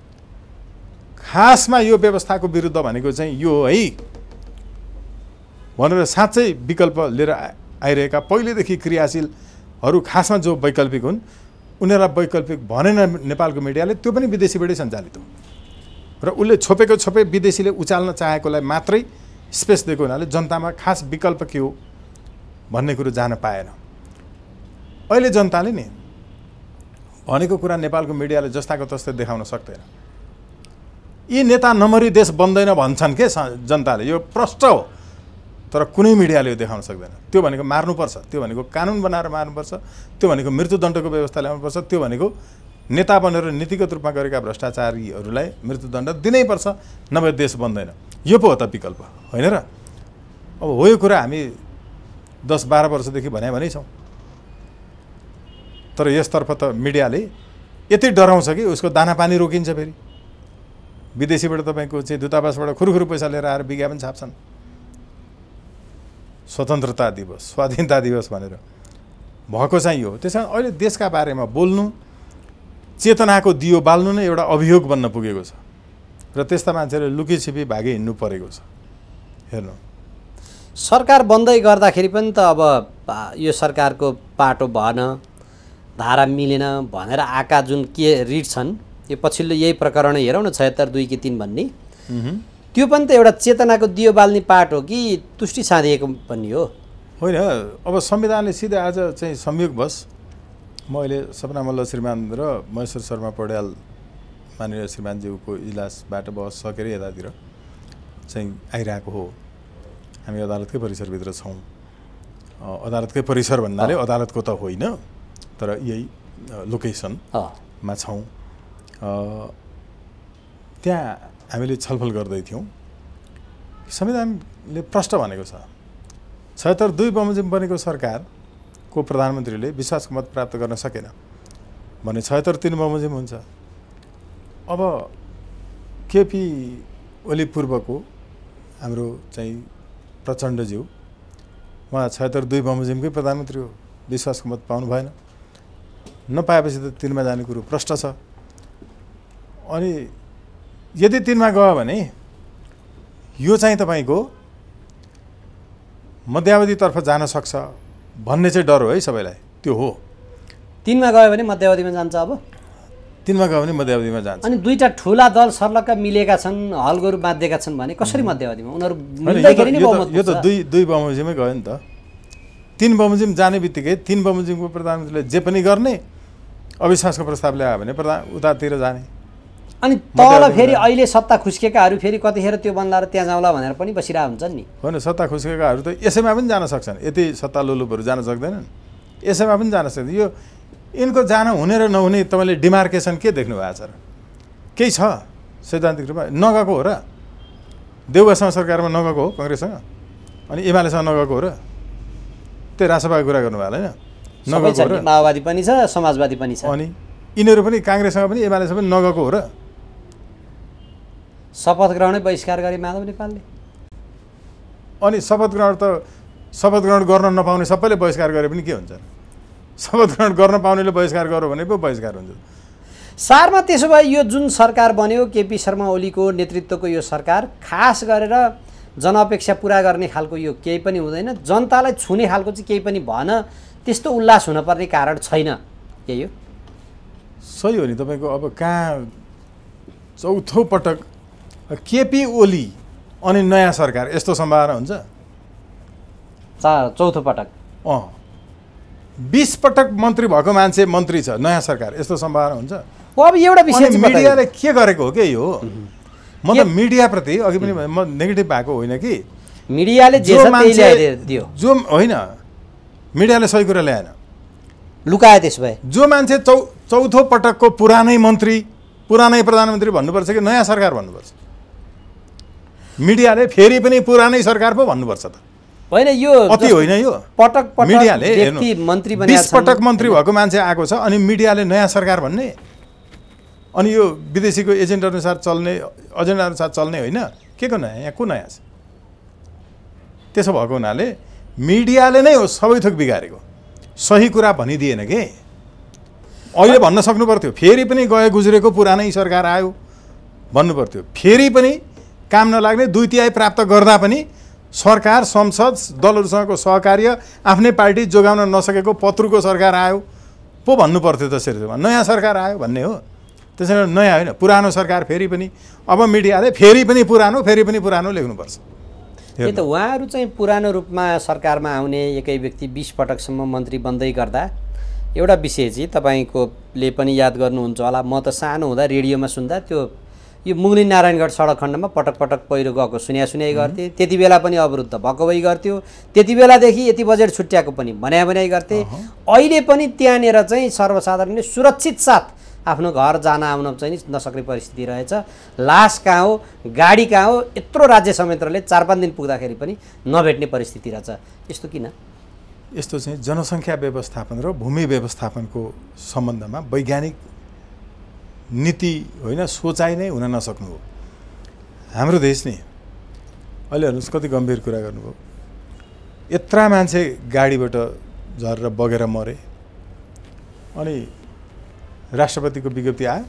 खासमा यो व्यवस्थाको विरुद्ध भनेको चाहिँ यो है भनेर साँच्चै विकल्प लिएर आइरहेका पहिलेदेखि क्रियाशीलहरू खासमा जो वैकल्पिक हुन् उनीहरूलाई वैकल्पिक भनेन नेपालको मिडियाले, त्यो पनि विदेशीबाटै सञ्चालित हो। र उसले छोपेको छोपे विदेशीले उचाल्न चाहेकोलाई मात्रै स्पेस दिएको हुनाले जनतामा खास विकल्प के हो भन्ने कुरो जान पाएन। अहिले जनताले नि भनेको कुरा नेपालको मिडियाले जस्ताको तस्तै देखाउन सक्दैन। यी नेता नमरी देश बन्दैन भन्छन् के जनताले, यो प्रष्ट हो। तर कुनै मिडियाले यो देखाउन सक्दैन। त्यो भनेको मार्नुपर्छ, त्यो भनेको कानुन बनाएर मार्नुपर्छ, त्यो भनेको मृत्युदण्डको व्यवस्था ल्याउनुपर्छ, त्यो भनेको नेता बनेर नीतिगत रूपमा गरेका भ्रष्टाचारीहरूलाई मृत्युदण्ड दिनैपर्छ, नभए देश बन्दैन। यो पो हो त विकल्प, होइन र? अब हो यो कुरा हामी दस बाह्र वर्षदेखि भने भनै छौँ। तर यसतर्फ त मिडियाले यति डराउँछ कि उसको दानापानी रोकिन्छ। फेरि विदेशीबाट तपाईँको चाहिँ दूतावासबाट खुरुखुरु पैसा लिएर आएर विज्ञापन छाप्छन्, स्वतन्त्रता दिवस, स्वाधीनता दिवस भनेर। भएको चाहिँ यो। त्यसै कारण अहिले देशका बारेमा बोल्नु, चेतनाको दियो बाल्नु नै एउटा अभियोग बन्न पुगेको छ र त्यस्ता मान्छेले लुकीछिपी भागे हिँड्नु परेको छ। हेर्नु, सरकार बन्दै गर्दाखेरि पनि त अब यो सरकारको पाटो भएन, धारा मिलेन भनेर आएका जुन के रिट छन्, यो पछिल्लो यही प्रकरण हेरौँ न, छयत्तर दुई कि तिन भन्ने, त्यो पनि त एउटा चेतनाको दियो बाल्ने पाठ हो कि तुष्टि साँधिएको पनि हो? होइन, अब संविधानले सिधै आज चाहिँ संयोगवश म अहिले सपना मल्ल श्रीमान र महेश्वर शर्मा पौड्याल माननीय श्रीमानज्यूको इजलासबाट बहस सकेर यतातिर चाहिँ आइरहेको हो। हामी अदालतकै परिसरभित्र छौँ। अदालतकै परिसर भन्नाले अदालतको त होइन, तर यही लोकेसनमा छौँ। त्यहाँ हामीले छलफल गर्दै थियौँ। संविधानले प्रष्ट भनेको छ, छयत्तर दुई बमोजिम बनेको सरकारको प्रधानमन्त्रीले विश्वासको मत प्राप्त गर्न सकेन भने छयत्तर तिन बमोजिम हुन्छ। अब केपी ओली पूर्वको हाम्रो चाहिँ प्रचण्डज्यू, उहाँ छयत्तर दुई बमोजिमकै प्रधानमन्त्री हो, विश्वासको मत पाउनु भएन। नपाएपछि त तिनमा जाने कुरो प्रष्ट छ। अनि यदि तिनमा गयो भने यो चाहिँ तपाईँको मध्यावधितर्फ जान सक्छ भन्ने चाहिँ डर हो है सबैलाई, त्यो हो। तिनमा गयो भने मध्यावधिमा जान्छ। अब तिनमा गयो भने मध्यावधिमा जान्छ। अनि दुईटा ठुला दल सर्लक्क मिलेका छन्, हलगोरु बाँधेका छन् भने कसरी मध्यावधिमा? उनीहरू मिल्दाखेरि नै बहुमत यो त दुई दुई बमोजिमै गयो नि त। तिन बमोजिम जाने बित्तिकै तिन बमोजिमको प्रधानमन्त्रीले जे पनि गर्ने, अविश्वासको प्रस्ताव ल्यायो भने प्रधान उतातिर जाने। अनि तल फेरि अहिले सत्ता खुस्केकाहरू फेरि कतिखेर त्यो बन्ला र त्यहाँ जाउँला भनेर पनि बसिरहेको हुन्छन् नि। होइन, सत्ता खुस्केकाहरू त यसैमा पनि जान सक्छन्, यति सत्ता लोलुपहरू जान सक्दैनन्, यसैमा पनि जान सक्दैन। यो यिनको जान हुने र नहुने तपाईँले डिमार्केसन के देख्नु भएको छ र? केही छ सैद्धान्तिक रूपमा? नगएको हो र? देउवासँग सरकारमा नगएको हो कङ्ग्रेससँग, अनि एमालेसँग नगएको हो र? त्यही रासपाको कुरा गर्नुभयो होइन? नगएको हो र? माओवादी पनि छ, समाजवादी पनि छ। अनि यिनीहरू पनि काङ्ग्रेससँग पनि एमालेसँग पनि नगएको हो र? शपथ ग्रहणै बहिष्कार गरे माधव नेपालले। अनि शपथ ग्रहण त शपथ ग्रहण गर्न नपाउने सबैले बहिष्कार गरे पनि के हुन्छ? शपथ ग्रहण गर्न पाउनेले बहिष्कार गर्यो भने पो बहिष्कार हुन्छ। सारमा त्यसो भए यो जुन सरकार बन्यो केपी शर्मा ओलीको नेतृत्वको यो सरकार खास गरेर जनअपेक्षा पुरा गर्ने खालको यो केही पनि हुँदैन, जनतालाई छुने खालको चाहिँ केही पनि भएन, त्यस्तो उल्लास हुनपर्ने कारण छैन, यही हो? सही हो नि तपाईँको। अब कहाँ चौथो पटक केपी ओली अनि नयाँ सरकार यस्तो सम्भावना हुन्छ? चौथो पटक अँ बिस पटक मन्त्री भएको मान्छे मन्त्री छ, नयाँ सरकार, यस्तो सम्भावना हुन्छ? अब एउटा विषय मिडियाले के गरेको हो के यो? म त मिडियाप्रति अघि पनि म नेगेटिभ भएको होइन कि, मिडियाले जे छ त्यही ल्याइदियो, जो होइन मिडियाले सही कुरा ल्याएन, लुकायो। त्यसो भए जो मान्छे चौ चौथो पटकको पुरानै मन्त्री पुरानै प्रधानमन्त्री भन्नुपर्छ कि नयाँ सरकार भन्नुपर्छ? मिडियाले फेरि पनि पुरानै सरकार पो भन्नुपर्छ त? होइन, यो अति होइन यो। पटक पटक मिडियाले व्यक्ति मन्त्री बनेका बिस पटक मन्त्री भएको मान्छे आएको छ अनि मिडियाले नयाँ सरकार भन्ने, अनि यो विदेशीको एजेन्ट अनुसार चल्ने एजेन्डा अनुसार चल्ने होइन? के को नयाँ? यहाँ को नयाँ छ? त्यसो भएको हुनाले मिडियाले नै हो सबै थोक बिगारेको, सही कुरा भनिदिएन के। अहिले भन्न सक्नु पर्थ्यो फेरि पनि गए गुज्रेको पुरानै सरकार आयो भन्नु पर्थ्यो, फेरि पनि काम नलाग्ने दुई तिहाई प्राप्त गर्दा पनि सरकार संसद दलहरूसँगको सहकार्य आफ्नै पार्टी जोगाउन नसकेको पत्रुको सरकार आयो पो भन्नु पर्थ्यो त। सिर्जना नयाँ सरकार आयो भन्ने हो, त्यसैले नयाँ होइन पुरानो सरकार फेरि पनि। अब मिडियाले फेरि पनि पुरानो फेरि पनि पुरानो लेख्नुपर्छ। त्यही त, उहाँहरू चाहिँ पुरानो रूपमा सरकारमा आउने एकै व्यक्ति बिस पटकसम्म मन्त्री बन्दै गर्दा एउटा विषय चाहिँ तपाईँकोले पनि याद गर्नुहुन्छ होला, म त सानो हुँदा रेडियोमा सुन्दा त्यो यो मुगलिन नारायणगढ सडक खण्डमा पटक पटक पहिरो गएको सुन्या सुनाइ गर्थे, त्यति बेला पनि अवरुद्ध भएको भई गर्थ्यो, त्यति बेलादेखि यति बजेट छुट्याएको पनि भनाइ भनाइ गर्थे। अहिले पनि त्यहाँनिर चाहिँ सर्वसाधारणले सुरक्षित साथ आफ्नो घर जान आउन चाहिँ नसक्ने परिस्थिति रहेछ। लास कहाँ हो, गाडी कहाँ हो, यत्रो राज्य संयन्त्रले चार पाँच दिन पुग्दाखेरि पनि नभेट्ने परिस्थिति रहेछ। यस्तो किन? यस्तो चाहिँ जनसङ्ख्या व्यवस्थापन र भूमि व्यवस्थापनको सम्बन्धमा वैज्ञानिक नीति होइन सोचाइ नै हुन नसक्नु हो। हाम्रो देश नि अहिले हेर्नुहोस् कति गम्भीर कुरा गर्नुभयो, यत्रा मान्छे गाडीबाट झरेर बगेर मरे, अनि राष्ट्रपतिको विज्ञप्ति आयो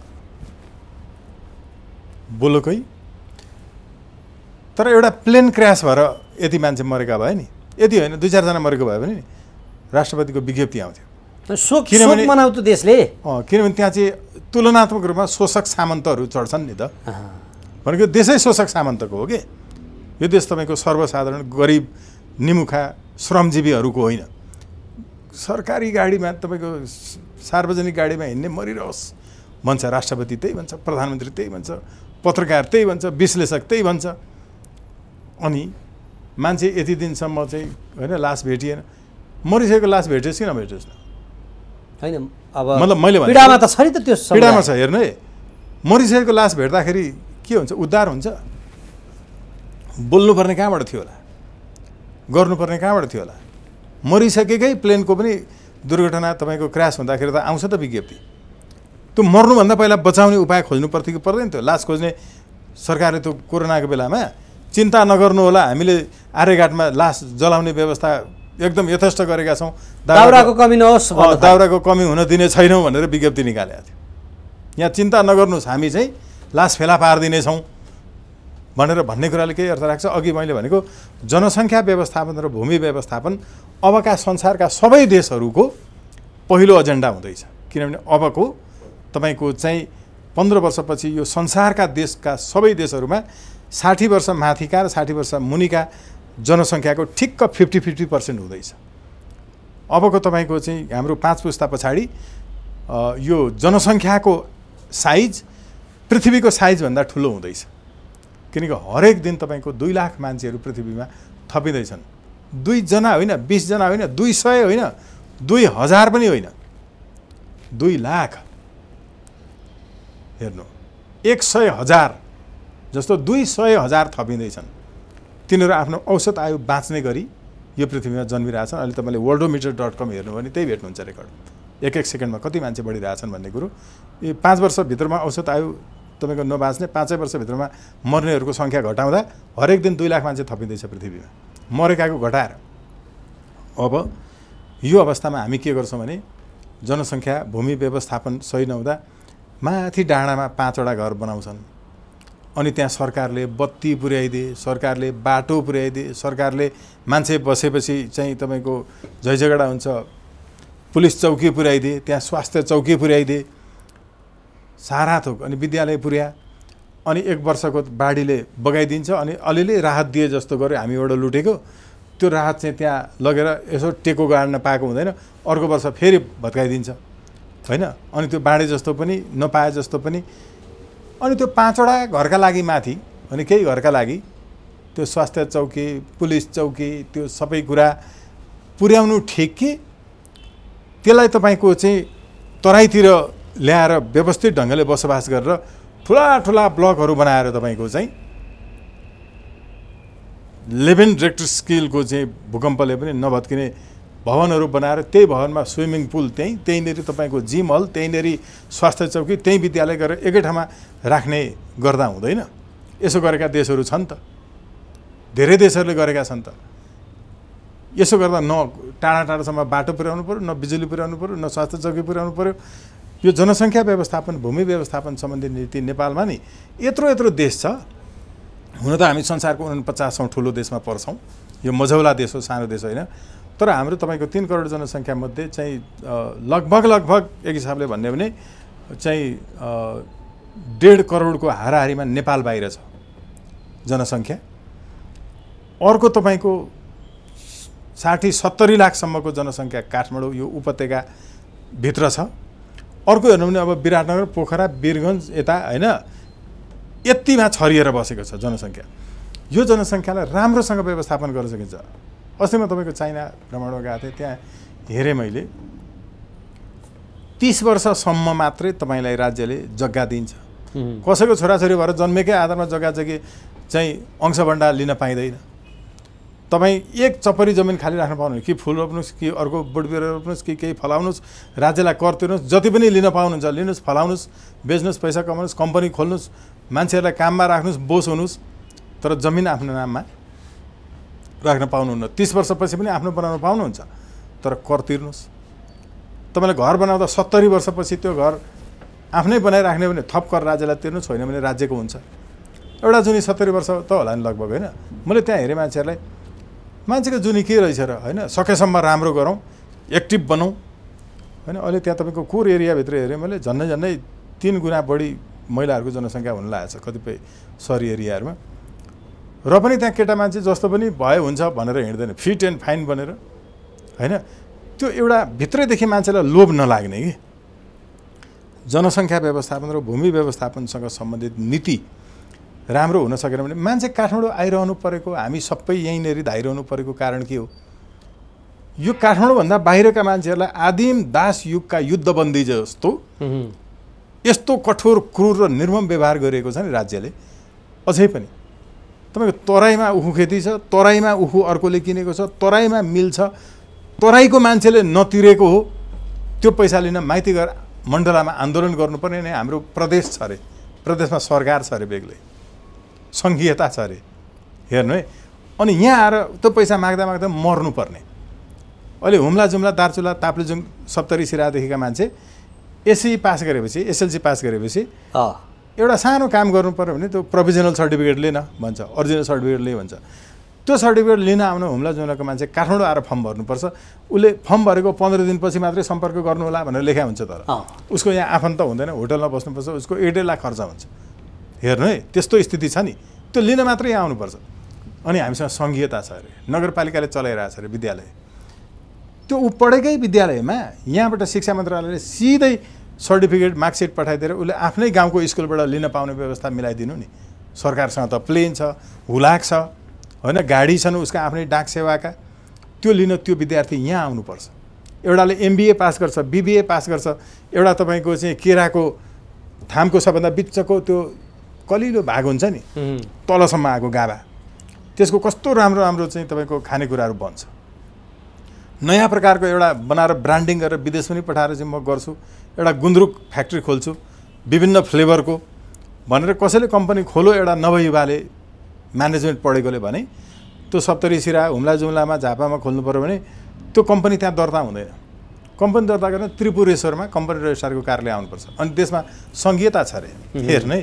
बोलोकै, तर एउटा प्लेन क्रास भएर यति मान्छे मरेका भए नि, यति होइन दुई चारजना मरेको भए पनि राष्ट्रपतिको विज्ञप्ति आउँथ्यो। शोक शोक मनाउँथ्यो देशले। अँ किनभने त्यहाँ चाहिँ तुलनात्मक रूपमा शोषक सामन्तहरू चढ्छन् नि त, भनेको देशै शोषक सामन्तको हो कि यो देश। तपाईँको सर्वसाधारण गरिब निमुखा श्रमजीवीहरूको होइन। सरकारी गाडीमा तपाईँको सार्वजनिक गाडीमा हिँड्ने मरिरहोस् भन्छ राष्ट्रपति, त्यही भन्छ प्रधानमन्त्री, त्यही भन्छ पत्रकार, त्यही भन्छ विश्लेषक, त्यही भन्छ। अनि मान्छे यति दिनसम्म चाहिँ होइन लास भेटिएन, मरिसकेको लास भेटोस् कि नभेटोस् न होइन, अब मतलब मैले भने पीडामा त छ नि त, त्यो पीडामा छ। हेर्नु है, मरिसकेको लास भेट्दाखेरि के हुन्छ? उद्धार हुन्छ? बोल्नुपर्ने कहाँबाट थियो होला, गर्नुपर्ने कहाँबाट थियो होला? मरिसकेकै प्लेनको पनि दुर्घटना तपाईँको क्रास हुँदाखेरि त आउँछ त विज्ञप्ति। त्यो मर्नुभन्दा पहिला बचाउने उपाय खोज्नु पर्थ्यो कि पर्दैन थियो? लास खोज्ने सरकारले त्यो कोरोनाको बेलामा चिन्ता नगर्नु होला, हामीले आर्यघाटमा लास जलाउने व्यवस्था एकदम यथेष्ट गरेका छौँ, दाउराको कमी नहोस्, दाउराको कमी हुन दिने छैनौँ भनेर विज्ञप्ति निकालेको थियो। यहाँ चिन्ता नगर्नुहोस्, हामी चाहिँ लास फेला पारिदिनेछौँ भनेर भन्ने कुराले केही अर्थ राख्छ? अघि मैले भनेको जनसङ्ख्या व्यवस्थापन र भूमि व्यवस्थापन अबका संसारका सबै देशहरूको पहिलो एजेन्डा हुँदैछ। किनभने अबको तपाईँको चाहिँ पन्ध्र वर्षपछि यो संसारका देशका सबै देशहरूमा साठी वर्ष माथिका र साठी वर्ष मुनिका जनसङ्ख्याको ठिक्क फिफ्टी फिफ्टी पर्सेन्ट हुँदैछ। अबको तपाईँको चाहिँ हाम्रो पाँच पुस्ता पछाडि यो जनसङ्ख्याको साइज पृथ्वीको साइजभन्दा ठुलो हुँदैछ। किनकि हरेक दिन तपाईँको दुई लाख मान्छेहरू पृथ्वीमा थपिँदैछन्। दुईजना होइन, बिसजना होइन, दुई सय होइन, दुई हजार पनि होइन, दुई लाख। हेर्नु, एक सय हजार जस्तो दुई सय हजार थपिँदैछन्। तिनीहरू आफ्नो औसत आयु बाँच्ने गरी यो पृथ्वीमा जन्मिरहेछन्। अहिले तपाईँले वर्ल्डोमिटर डट कम हेर्नु भने त्यही भेट्नुहुन्छ रेकर्ड, एक एक सेकेन्डमा कति मान्छे बढिरहेछन् भन्ने कुरो। यो पाँच वर्षभित्रमा औसत आयु तपाईँको नबाँच्ने, पाँचै वर्षभित्रमा मर्नेहरूको सङ्ख्या घटाउँदा हरेक दिन दुई लाख मान्छे थपिँदैछ पृथ्वीमा, मरेकाको घटाएर। अब यो अवस्थामा हामी के गर्छौँ भने जनसङ्ख्या भूमि व्यवस्थापन सही नहुँदा माथि डाँडामा पाँचवटा घर बनाउँछन् अनि त्यहाँ सरकारले बत्ती पुर्याइदिए, सरकारले बाटो पुर्याइदिए, सरकारले मान्छे बसेपछि चाहिँ तपाईँको झैझगडा हुन्छ, पुलिस चौकी पुर्याइदिए, त्यहाँ स्वास्थ्य चौकी पुर्याइदिए, सारा थोक अनि विद्यालय पुर्या अनि एक वर्षको बाढीले बगाइदिन्छ अनि अलिअलि राहत दिए जस्तो गर्यो हामीबाट लुटेको त्यो राहत चाहिँ त्यहाँ लगेर यसो टेको गाड्न पाएको हुँदैन, अर्को वर्ष फेरि भत्काइदिन्छ होइन। अनि त्यो बाढे जस्तो पनि नपाए जस्तो पनि अनि त्यो पाँचवटा घरका लागि माथि अनि केही घरका लागि त्यो स्वास्थ्य चौकी, पुलिस चौकी, त्यो सबै कुरा पुर्याउनु ठिक कि त्यसलाई तपाईँको चाहिँ तराईतिर ल्याएर व्यवस्थित ढङ्गले बसोबास गरेर ठुला ठुला ब्लकहरू बनाएर तपाईँको चाहिँ इलेभेन रेक्टर स्केलको चाहिँ भूकम्पले पनि नभत्किने भवनहरू बनाएर त्यही भवनमा स्विमिङ पुल त्यहीँ त्यहीँनिर तपाईँको जिम हल, त्यहीँनिर स्वास्थ्य चौकी, त्यहीँ विद्यालय गरेर एकै ठाउँमा राख्ने गर्दा हुँदैन। यसो गरेका देशहरू छन् त, धेरै देशहरूले गरेका छन् त। यसो गर्दा न टाढा टाढासम्म बाटो पुर्याउनु पऱ्यो, न बिजुली पुर्याउनु पऱ्यो, न स्वास्थ्य चौकी पुर्याउनु पऱ्यो। यो जनसङ्ख्या व्यवस्थापन, भूमि व्यवस्थापन सम्बन्धी नीति नेपालमा नि यत्रो यत्रो देश छ। हुन त हामी संसारको उनपचासौँ ठुलो देशमा पर्छौँ, यो मझौला देश हो, सानो देश होइन। तर हाम्रो तपाईँको तीन करोड जनसङ्ख्या मध्ये चाहिँ लगभग लगभग एक हिसाबले भन्यो भने चाहिँ डेढ करोडको हाराहारीमा नेपाल बाहिर छ जनसङ्ख्या। अर्को तपाईँको साठी सत्तरी लाखसम्मको जनसङ्ख्या काठमाडौँ यो उपत्यकाभित्र छ। अर्को हेर्नु भने अब विराटनगर, पोखरा, वीरगञ्ज यता होइन यतिमा छरिएर बसेको छ जनसङ्ख्या। यो जनसङ्ख्यालाई राम्रोसँग व्यवस्थापन गर्न सकिन्छ। अस्ति म तपाईँको चाइना भ्रमणमा गएको थिएँ, त्यहाँ हेरेँ मैले तीस वर्षसम्म मात्रै तपाईँलाई राज्यले जग्गा दिन्छ। कसैको छोराछोरी भएर जन्मेकै आधारमा जग्गा जग्गी चाहिँ अंशभण्डा लिन पाइँदैन। तपाईँ एक चपरी जमिन खाली राख्न पाउनु, कि फुल रोप्नुहोस्, कि अर्को बोटबिरुवा रोप्नुहोस्, कि केही फलाउनुहोस्, राज्यलाई कर तिर्नुहोस्, जति पनि लिन पाउनुहुन्छ लिनुहोस्, फलाउनुहोस्, बेच्नुहोस्, पैसा कमाउनुहोस्, कम्पनी खोल्नुहोस्, मान्छेहरूलाई काममा राख्नुहोस्, बोस हुनुहोस्, तर जमिन आफ्नो नाममा राख्न पाउनुहुन्न। तीस वर्षपछि पनि आफ्नो बनाउन पाउनुहुन्छ, तर कर तिर्नुहोस्। तपाईँले घर बनाउँदा सत्तरी वर्षपछि त्यो घर आफ्नै बनाइराख्ने भने थप कर राज्यलाई तिर्नु, छैन भने राज्यको हुन्छ। एउटा जुनी सत्तरी वर्ष त होला नि लगभग होइन। मैले त्यहाँ हेरेँ मान्छेहरूलाई, मान्छेको जुनी के रहेछ र होइन, सकेसम्म राम्रो गरौँ, एक्टिभ बनाऊँ होइन। अहिले त्यहाँ तपाईँको कोर एरियाभित्र हेरेँ मैले झन्डै झन्डै तिन गुणा बढी महिलाहरूको जनसङ्ख्या हुन लागेको छ कतिपय सहरी एरियाहरूमा। र पनि त्यहाँ केटा मान्छे जस्तो पनि भए हुन्छ भनेर हिँड्दैन, फिट एन्ड फाइन बनेर होइन। त्यो एउटा भित्रैदेखि मान्छेलाई लोभ नलाग्ने कि जनसङ्ख्या व्यवस्थापन र भूमि व्यवस्थापनसँग सम्बन्धित नीति राम्रो हुन सकेन भने मान्छे काठमाडौँ आइरहनु परेको, हामी सबै यहीँनिर धाइरहनु परेको कारण के हो? यो काठमाडौँभन्दा बाहिरका मान्छेहरूलाई आदिम दास युगका युद्धबन्दी जस्तो यस्तो कठोर, क्रूर र निर्मम व्यवहार गरिएको छ नि राज्यले। अझै पनि तपाईँको तराईमा उखु खेती छ, तराईमा उखु अर्कोले किनेको छ, तराईमा मिल छ, तराईको मान्छेले नतिरेको हो, त्यो पैसा लिन माइती घर मण्डलामा आन्दोलन गर्नुपर्ने नै हाम्रो प्रदेश छ अरे, प्रदेशमा सरकार छ अरे, बेग्लै सङ्घीयता छ अरे, हेर्नु है। अनि यहाँ आएर त्यो पैसा माग्दा माग्दा मर्नुपर्ने। अहिले हुम्ला जुम्ला दार्चुला ताप्लेजुङ सप्तरी सिरादेखिका मान्छे एसई पास गरेपछि, एसएलसी पास गरेपछि एउटा सानो काम गर्नु पर्यो भने त्यो प्रोभिजनल सर्टिफिकेट लिन भन्छ, ओरिजिनल सर्टिफिकेट लिए भन्छ। त्यो सर्टिफिकेट लिन आउनु हुम्ला जुम्लाको मान्छे काठमाडौँ आएर फर्म भर्नुपर्छ। उसले फर्म भरेको पन्ध्र दिनपछि मात्रै सम्पर्क गर्नु होला भनेर लेखा हुन्छ, तर उसको यहाँ आफन्त हुँदैन, होटलमा बस्नुपर्छ, उसको एक डेढ लाख खर्च हुन्छ। हेर्नु है, त्यस्तो स्थिति छ नि। त्यो लिन मात्रै यहाँ आउनुपर्छ। अनि हामीसँग सङ्घीयता छ अरे, नगरपालिकाले चलाइरहेको छ अरे विद्यालय। त्यो ऊ पढेकै विद्यालयमा यहाँबाट शिक्षा मन्त्रालयले सिधै सर्टिफिकेट मार्कसिट पठाइदिएर उसले आफ्नै गाउँको स्कुलबाट लिन पाउने व्यवस्था मिलाइदिनु नि। सरकारसँग त प्लेन छ, हुलाक छ होइन, गाडी छन् उसका आफ्नै डाक सेवाका, त्यो लिन त्यो विद्यार्थी यहाँ आउनुपर्छ। एउटाले एमबिए पास गर्छ, बिबिए पास गर्छ, एउटा तपाईँको चाहिँ केराको थामको सबभन्दा बिचको त्यो कलिलो भाग हुन्छ नि, तलसम्म आएको गाभा, त्यसको कस्तो राम्रो राम्रो चाहिँ तपाईँको खानेकुराहरू बन्छ। नयाँ प्रकारको एउटा बनाएर ब्रान्डिङ गरेर विदेश पनि पठाएर चाहिँ म गर्छु, एउटा गुन्द्रुक फ्याक्ट्री खोल्छु विभिन्न फ्लेभरको भनेर कसैले कम्पनी खोलो, एउटा नवयुवाले म्यानेजमेन्ट पढेकोले भने त्यो सप्तरी सिरा हुम्ला जुम्लामा झापामा खोल्नु पऱ्यो भने त्यो कम्पनी त्यहाँ दर्ता हुँदैन। कम्पनी दर्ता गर्न त्रिपुरेश्वरमा कम्पनी रजिस्ट्रारको कार्यालय आउनुपर्छ अनि त्यसमा सङ्घीयता छ अरे हेर्ने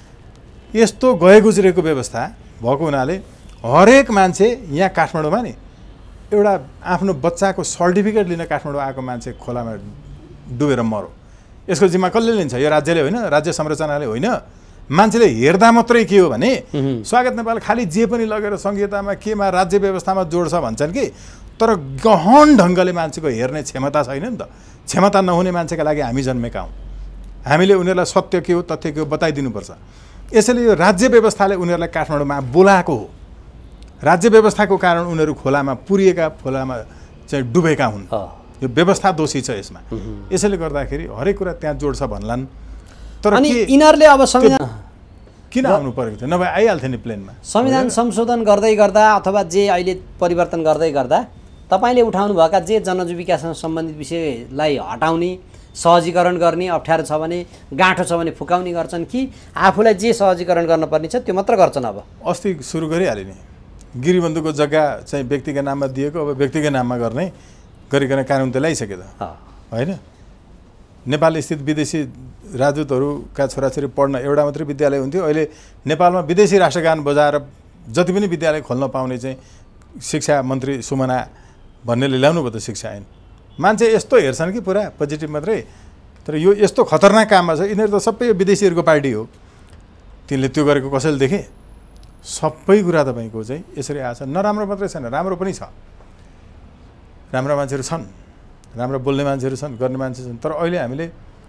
यस्तो गए गुज्रेको व्यवस्था भएको हुनाले हरेक मान्छे यहाँ काठमाडौँमा नि एउटा आफ्नो बच्चाको सर्टिफिकेट लिन काठमाडौँ आएको मान्छे खोलामा डुबेर मरो यसको जिम्मा कसले लिन्छ यो राज्यले होइन राज्य संरचनाले होइन मान्छेले हेर्दा मात्रै के हो भने स्वागत नेपाल खालि जे पनि लगेर संहितामा केमा राज्य व्यवस्थामा जोड्छ भन्छन् कि तर गहन ढङ्गले मान्छेको हेर्ने क्षमता छैन नि त क्षमता नहुने मान्छेका लागि हामी जन्मेका हौँ हामीले उनीहरूलाई सत्य के हो तथ्य के हो बताइदिनुपर्छ यसैले यो राज्य व्यवस्थाले उनीहरूलाई काठमाडौँमा बोलाएको हो राज्य व्यवस्थाको कारण उनीहरू खोलामा पुरिएका खोलामा चाहिँ डुबेका हुन् यो व्यवस्था दोषी छ यसमा यसैले गर्दाखेरि हरेक कुरा त्यहाँ जोड्छ भन्लान् तर अनि यिनीहरूले अब संविधान किन आउनु परेको थियो नभए आइहाल्थ्यो नि प्लेनमा संविधान संशोधन गर्दै गर्दा अथवा जे अहिले परिवर्तन गर्दै गर्दा तपाईँले उठाउनुभएका जे जनजीविकासँग सम्बन्धित विषयलाई हटाउने सहजीकरण गर्ने अप्ठ्यारो छ भने गाँठो छ भने फुकाउने गर्छन् कि आफूलाई जे सहजीकरण गर्नुपर्ने छ त्यो मात्र गर्छन् अब अस्ति सुरु गरिहाले नि गिरिबन्धुको जग्गा चाहिँ व्यक्तिको नाममा दिएको अब व्यक्तिको नाममा गर्ने गरिकन कानुन त ल्याइसक्यो त होइन नेपाल स्थित विदेशी राजदूतहरूका छोराछोरी पढ्न एउटा मात्रै विद्यालय हुन्थ्यो अहिले नेपालमा विदेशी राष्ट्रगान बजाएर जति पनि विद्यालय खोल्न पाउने चाहिँ शिक्षा मन्त्री सुमना भन्नेले ल्याउनु भयो त शिक्षा ऐन मान्छे यस्तो हेर्छन् कि पुरा पोजिटिभ मात्रै तर यो यस्तो खतरनाक काममा छ यिनीहरू त सबै विदेशीहरूको पार्टी हो तिनले त्यो गरेको कसैले देखे सबै कुरा तपाईँको चाहिँ यसरी आएको छ नराम्रो मात्रै छैन राम्रो पनि छ राम्रा मान्छेहरू छन् राम्रो बोल्ने मान्छेहरू छन् गर्ने मान्छे छन् तर अहिले हामीले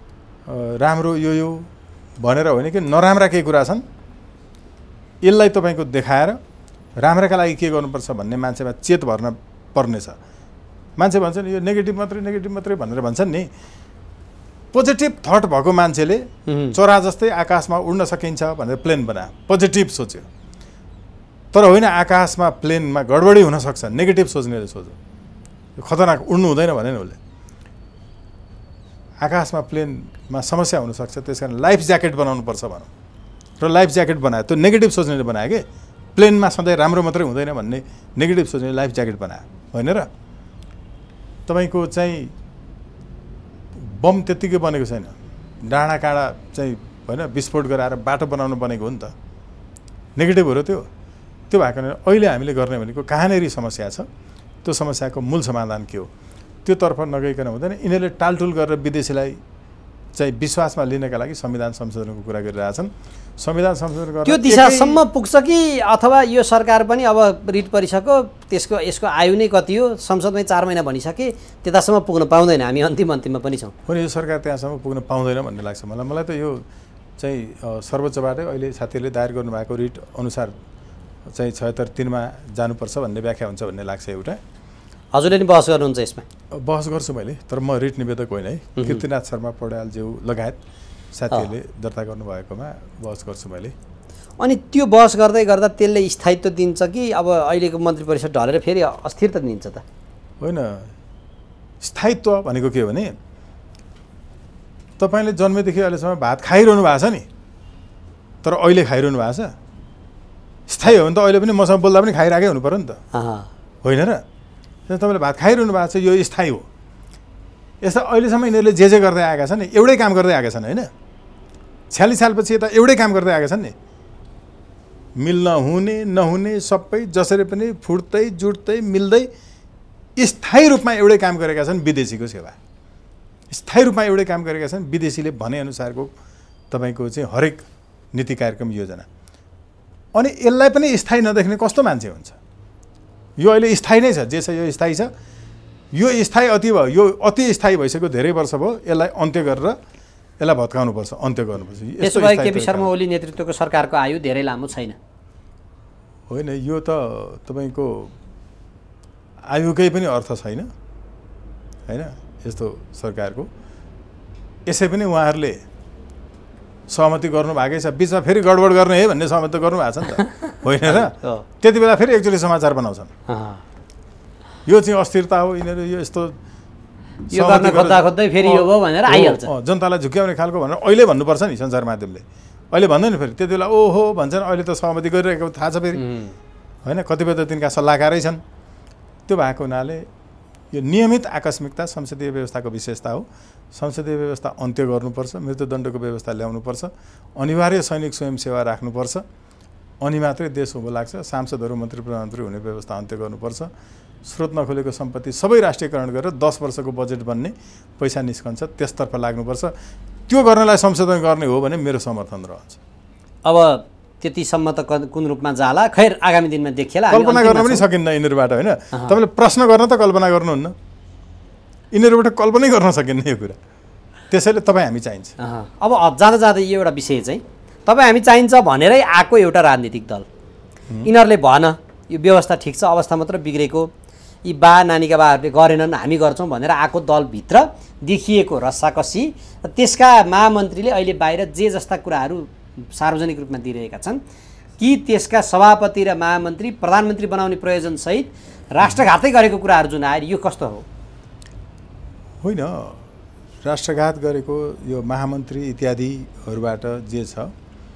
राम्रो यो यो भनेर होइन कि नराम्रा केही कुरा छन् यसलाई तपाईँको देखाएर राम्राका लागि के गर्नुपर्छ भन्ने मान्छेमा चेत भर्न पर्नेछ मान्छे भन्छन् यो नेगेटिभ मात्रै नेगेटिभ मात्रै भनेर भन्छन् नि पोजिटिभ थट भएको मान्छेले चरा जस्तै आकाशमा उड्न सकिन्छ भनेर प्लेन बनायो पोजिटिभ सोच्यो तर होइन आकाशमा प्लेनमा गडबडी हुनसक्छ नेगेटिभ सोच्नेले सोच्यो खतरनाक उड्नु हुँदैन भने नि उसले आकाशमा प्लेनमा समस्या हुनसक्छ त्यस कारण लाइफ ज्याकेट बनाउनुपर्छ भनौँ र लाइफ ज्याकेट बनायो त्यो नेगेटिभ सोच्नेले बनायो कि प्लेनमा सधैँ राम्रो मात्रै हुँदैन भन्ने नेगेटिभ सोच्नेले लाइफ ज्याकेट बनायो होइन र तपाईँको चाहिँ बम त्यत्तिकै बनेको छैन डाँडा काँडा चाहिँ होइन विस्फोट गराएर बाटो बनाउनु बनेको हो नि त नेगेटिभ हो र त्यो त्यो भएको अहिले हामीले गर्ने भनेको कहाँनेरि समस्या छ त्यो समस्याको मूल समाधान के हो त्योतर्फ नगइकन हुँदैन यिनीहरूले टालटुल गरेर विदेशीलाई चाहिँ विश्वासमा लिनका लागि संविधान संशोधनको कुरा गरिरहेछन् संविधान संशोधन गर्न त्यो दिशासम्म पुग्छ कि अथवा यो सरकार पनि अब रिट परिसक्यो त्यसको यसको आयु नै कति हो संसदमै चार महिना भनिसके त्यतासम्म पुग्न पाउँदैन हामी अन्तिम अन्तिममा पनि छौँ होइन यो सरकार त्यहाँसम्म पुग्न पाउँदैन भन्ने लाग्छ मलाई मलाई त यो चाहिँ सर्वोच्चबाटै अहिले साथीहरूले दायर गर्नुभएको रिट अनुसार चाहिँ छयत्तर तिनमा जानुपर्छ भन्ने व्याख्या हुन्छ भन्ने लाग्छ एउटा हजुरले नि बहस गर्नुहुन्छ यसमा बहस गर्छु मैले तर म रिट निवेदक होइन है कीर्तिनाथ शर्मा पौड्यालज्यू लगायत साथीहरूले दर्ता गर्नुभएकोमा बहस गर्छु मैले अनि त्यो बहस गर्दै गर्दा त्यसले स्थायित्व दिन्छ कि अब अहिलेको मन्त्री परिषद ढलेर फेरि अस्थिरता दिन्छ त होइन स्थायित्व भनेको के हो भने तपाईँले जन्मेदेखि अहिलेसम्म भात खाइरहनु भएको छ नि तर अहिले खाइरहनु भएको छ स्थायी हो भने त अहिले पनि मसँग बोल्दा पनि खाइराखेकै हुनु पऱ्यो नि त होइन र तपाईँले भात खाइरहनु भएको छ यो स्थायी हो यस्ता अहिलेसम्म यिनीहरूले जे जे गर्दै आएका छन् नि एउटै काम गर्दै आएका छन् होइन छ्यालिस सालपछि यता एउटै काम गर्दै आएका छन् नि मिल्न हुने नहुने सबै जसरी पनि फुट्दै जुट्दै मिल्दै स्थायी रूपमा एउटै काम गरेका छन् विदेशीको सेवा स्थायी रूपमा एउटै काम गरेका छन् विदेशीले भनेअनुसारको तपाईँको चाहिँ हरेक नीति कार्यक्रम योजना अनि यसलाई पनि स्थायी नदेख्ने कस्तो मान्छे हुन्छ यो अहिले स्थायी नै छ जे छ यो स्थायी छ यो स्थायी अति भयो यो अति स्थायी भइसक्यो धेरै वर्ष भयो यसलाई अन्त्य गरेर यसलाई भत्काउनुपर्छ अन्त्य गर्नुपर्छ यसो भए केपी शर्मा ओली नेतृत्वको सरकारको आयु धेरै लामो छैन होइन यो त तपाईँको आयुकै पनि अर्थ छैन होइन यस्तो सरकारको यसै पनि उहाँहरूले सहमति गर्नुभएकै छ बिचमा फेरि गडबड गर्ने है भन्ने सहमति गर्नुभएको छ नि त होइन र त्यति बेला फेरि एकचोटि समाचार बनाउँछन् यो चाहिँ अस्थिरता हो यिनीहरू यो यस्तो यो गर्न खोज्दा खोज्दै फेरि यो भयो भनेर आइहाल्छ जनतालाई झुक्याउने खालको भनेर अहिले भन्नुपर्छ नि सञ्चार माध्यमले अहिले भन्दैन फेरि त्यति बेला ओहो भन्छन् अहिले त सहमति गरिरहेको थाहा छ फेरि होइन कतिपय त तिनका सल्लाहकारै छन् त्यो भएको हुनाले यो नियमित आकस्मिकता संसदीय व्यवस्थाको विशेषता हो। संसदीय व्यवस्था अन्त्य गर्नुपर्छ, मृत्युदण्डको व्यवस्था ल्याउनुपर्छ, अनिवार्य सैनिक स्वयंसेवा राख्नुपर्छ, अनि मात्रै देश उँभो लाग्छ। सांसदहरू मन्त्री प्रधानमन्त्री हुने व्यवस्था अन्त्य गर्नुपर्छ। स्रोत नखोलेको सम्पत्ति सबै राष्ट्रियकरण गरेर दस वर्षको बजेट बन्ने, पैसा निस्कन्छ, त्यसतर्फ लाग्नुपर्छ। त्यो गर्नलाई संशोधन गर्ने हो भने मेरो समर्थन रहन्छ। अब त्यतिसम्म त कुन रूपमा जाला खैर आगामी दिनमा देखिएला। कल्पना गर्न पनि सकिन्न यिनीहरूबाट, होइन? तपाईँले प्रश्न गर्न त कल्पना गर्नुहुन्न, यिनीहरूबाट कल्पनै गर्न सकिन्न यो कुरा। त्यसैले तपाईँ हामी चाहिन्छ। अब जाँदा जाँदै यो एउटा विषय चाहिँ तपाईँ हामी चाहिन्छ भनेरै आएको एउटा राजनीतिक दल, यिनीहरूले भन यो व्यवस्था ठिक छ, अवस्था मात्र बिग्रेको, यी बा नानीका बाहरूले गरेनन् हामी गर्छौँ भनेर आएको दलभित्र देखिएको रस्साकसी, त्यसका महामन्त्रीले अहिले बाहिर जे जस्ता कुराहरू सार्वजनिक रूपमा दिइरहेका छन् कि त्यसका सभापति र महामन्त्री प्रधानमन्त्री बनाउने प्रयोजनसहित राष्ट्रघातै गरेको कुराहरू जुन आएर यो कस्तो हो? होइन, राष्ट्रघात गरेको यो महामन्त्री इत्यादिहरूबाट जे छ,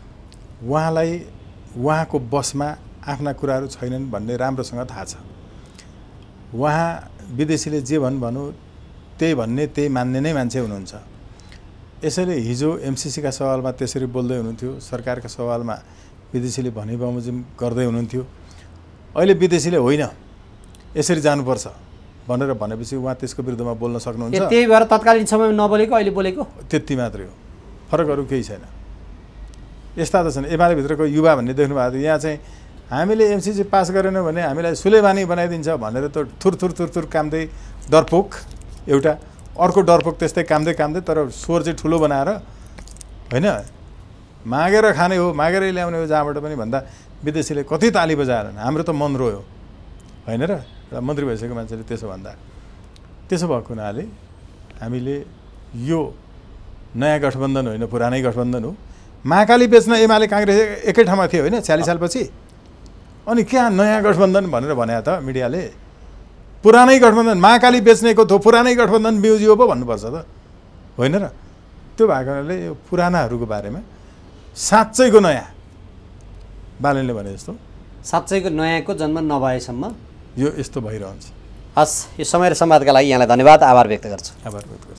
उहाँलाई उहाँको बसमा आफ्ना कुराहरू छैनन् भन्ने राम्रोसँग थाहा छ। उहाँ विदेशीले जे भन् भनौँ त्यही भन्ने त्यही मान्ने नै मान्छे हुनुहुन्छ। यसैले हिजो एमसिसीका सवालमा त्यसरी बोल्दै हुनुहुन्थ्यो, सरकारका सवालमा विदेशीले भने बमोजिम गर्दै हुनुहुन्थ्यो। अहिले विदेशीले होइन यसरी जानुपर्छ भनेर भनेपछि उहाँ त्यसको विरुद्धमा बोल्न सक्नुहुन्छ। त्यही भएर तत्कालीन समयमा नबोलेको अहिले बोलेको त्यति मात्रै हो, फरक अरू केही छैन। यस्ता त छन् एमाले भित्रको युवा भन्ने देख्नु भएको थियो, यहाँ चाहिँ हामीले एमसिसी पास गरेनौँ भने हामीलाई सुलेमानी बनाइदिन्छ भनेर त थुर थुर थुर थुर कामदै डरपोक एउटा, अर्को डरपोक त्यस्तै कामदै कामदै, तर स्वर चाहिँ ठुलो बनाएर, होइन? मागेर खाने हो, मागेरै ल्याउने हो जहाँबाट पनि भन्दा विदेशीले कति ताली बजाएर हाम्रो त मन रोयो, होइन र? एउटा मन्त्री भइसकेको मान्छेले त्यसो भन्दा। त्यसो भएको हुनाले हामीले यो नयाँ गठबन्धन होइन, पुरानै गठबन्धन हो। महाकाली बेच्न एमाले काङ्ग्रेस एकै ठाउँमा थियो, होइन? छ्यालिस सालपछि। अनि क्या नयाँ गठबन्धन भनेर भने त मिडियाले? पुरानै गठबन्धन महाकाली बेच्नेको थो पुरानै गठबन्धन म्युजियो पो भन्नुपर्छ त, होइन र? त्यो भएको हुनाले यो पुरानाहरूको बारेमा साँच्चैको नयाँ बालनले भने जस्तो साँच्चैको नयाँको जन्म नभएसम्म यो यस्तो भइरहन्छ। हस्, यो समय र संवादका लागि यहाँलाई धन्यवाद, आभार व्यक्त गर्छु। आभार व्यक्त गर्छु।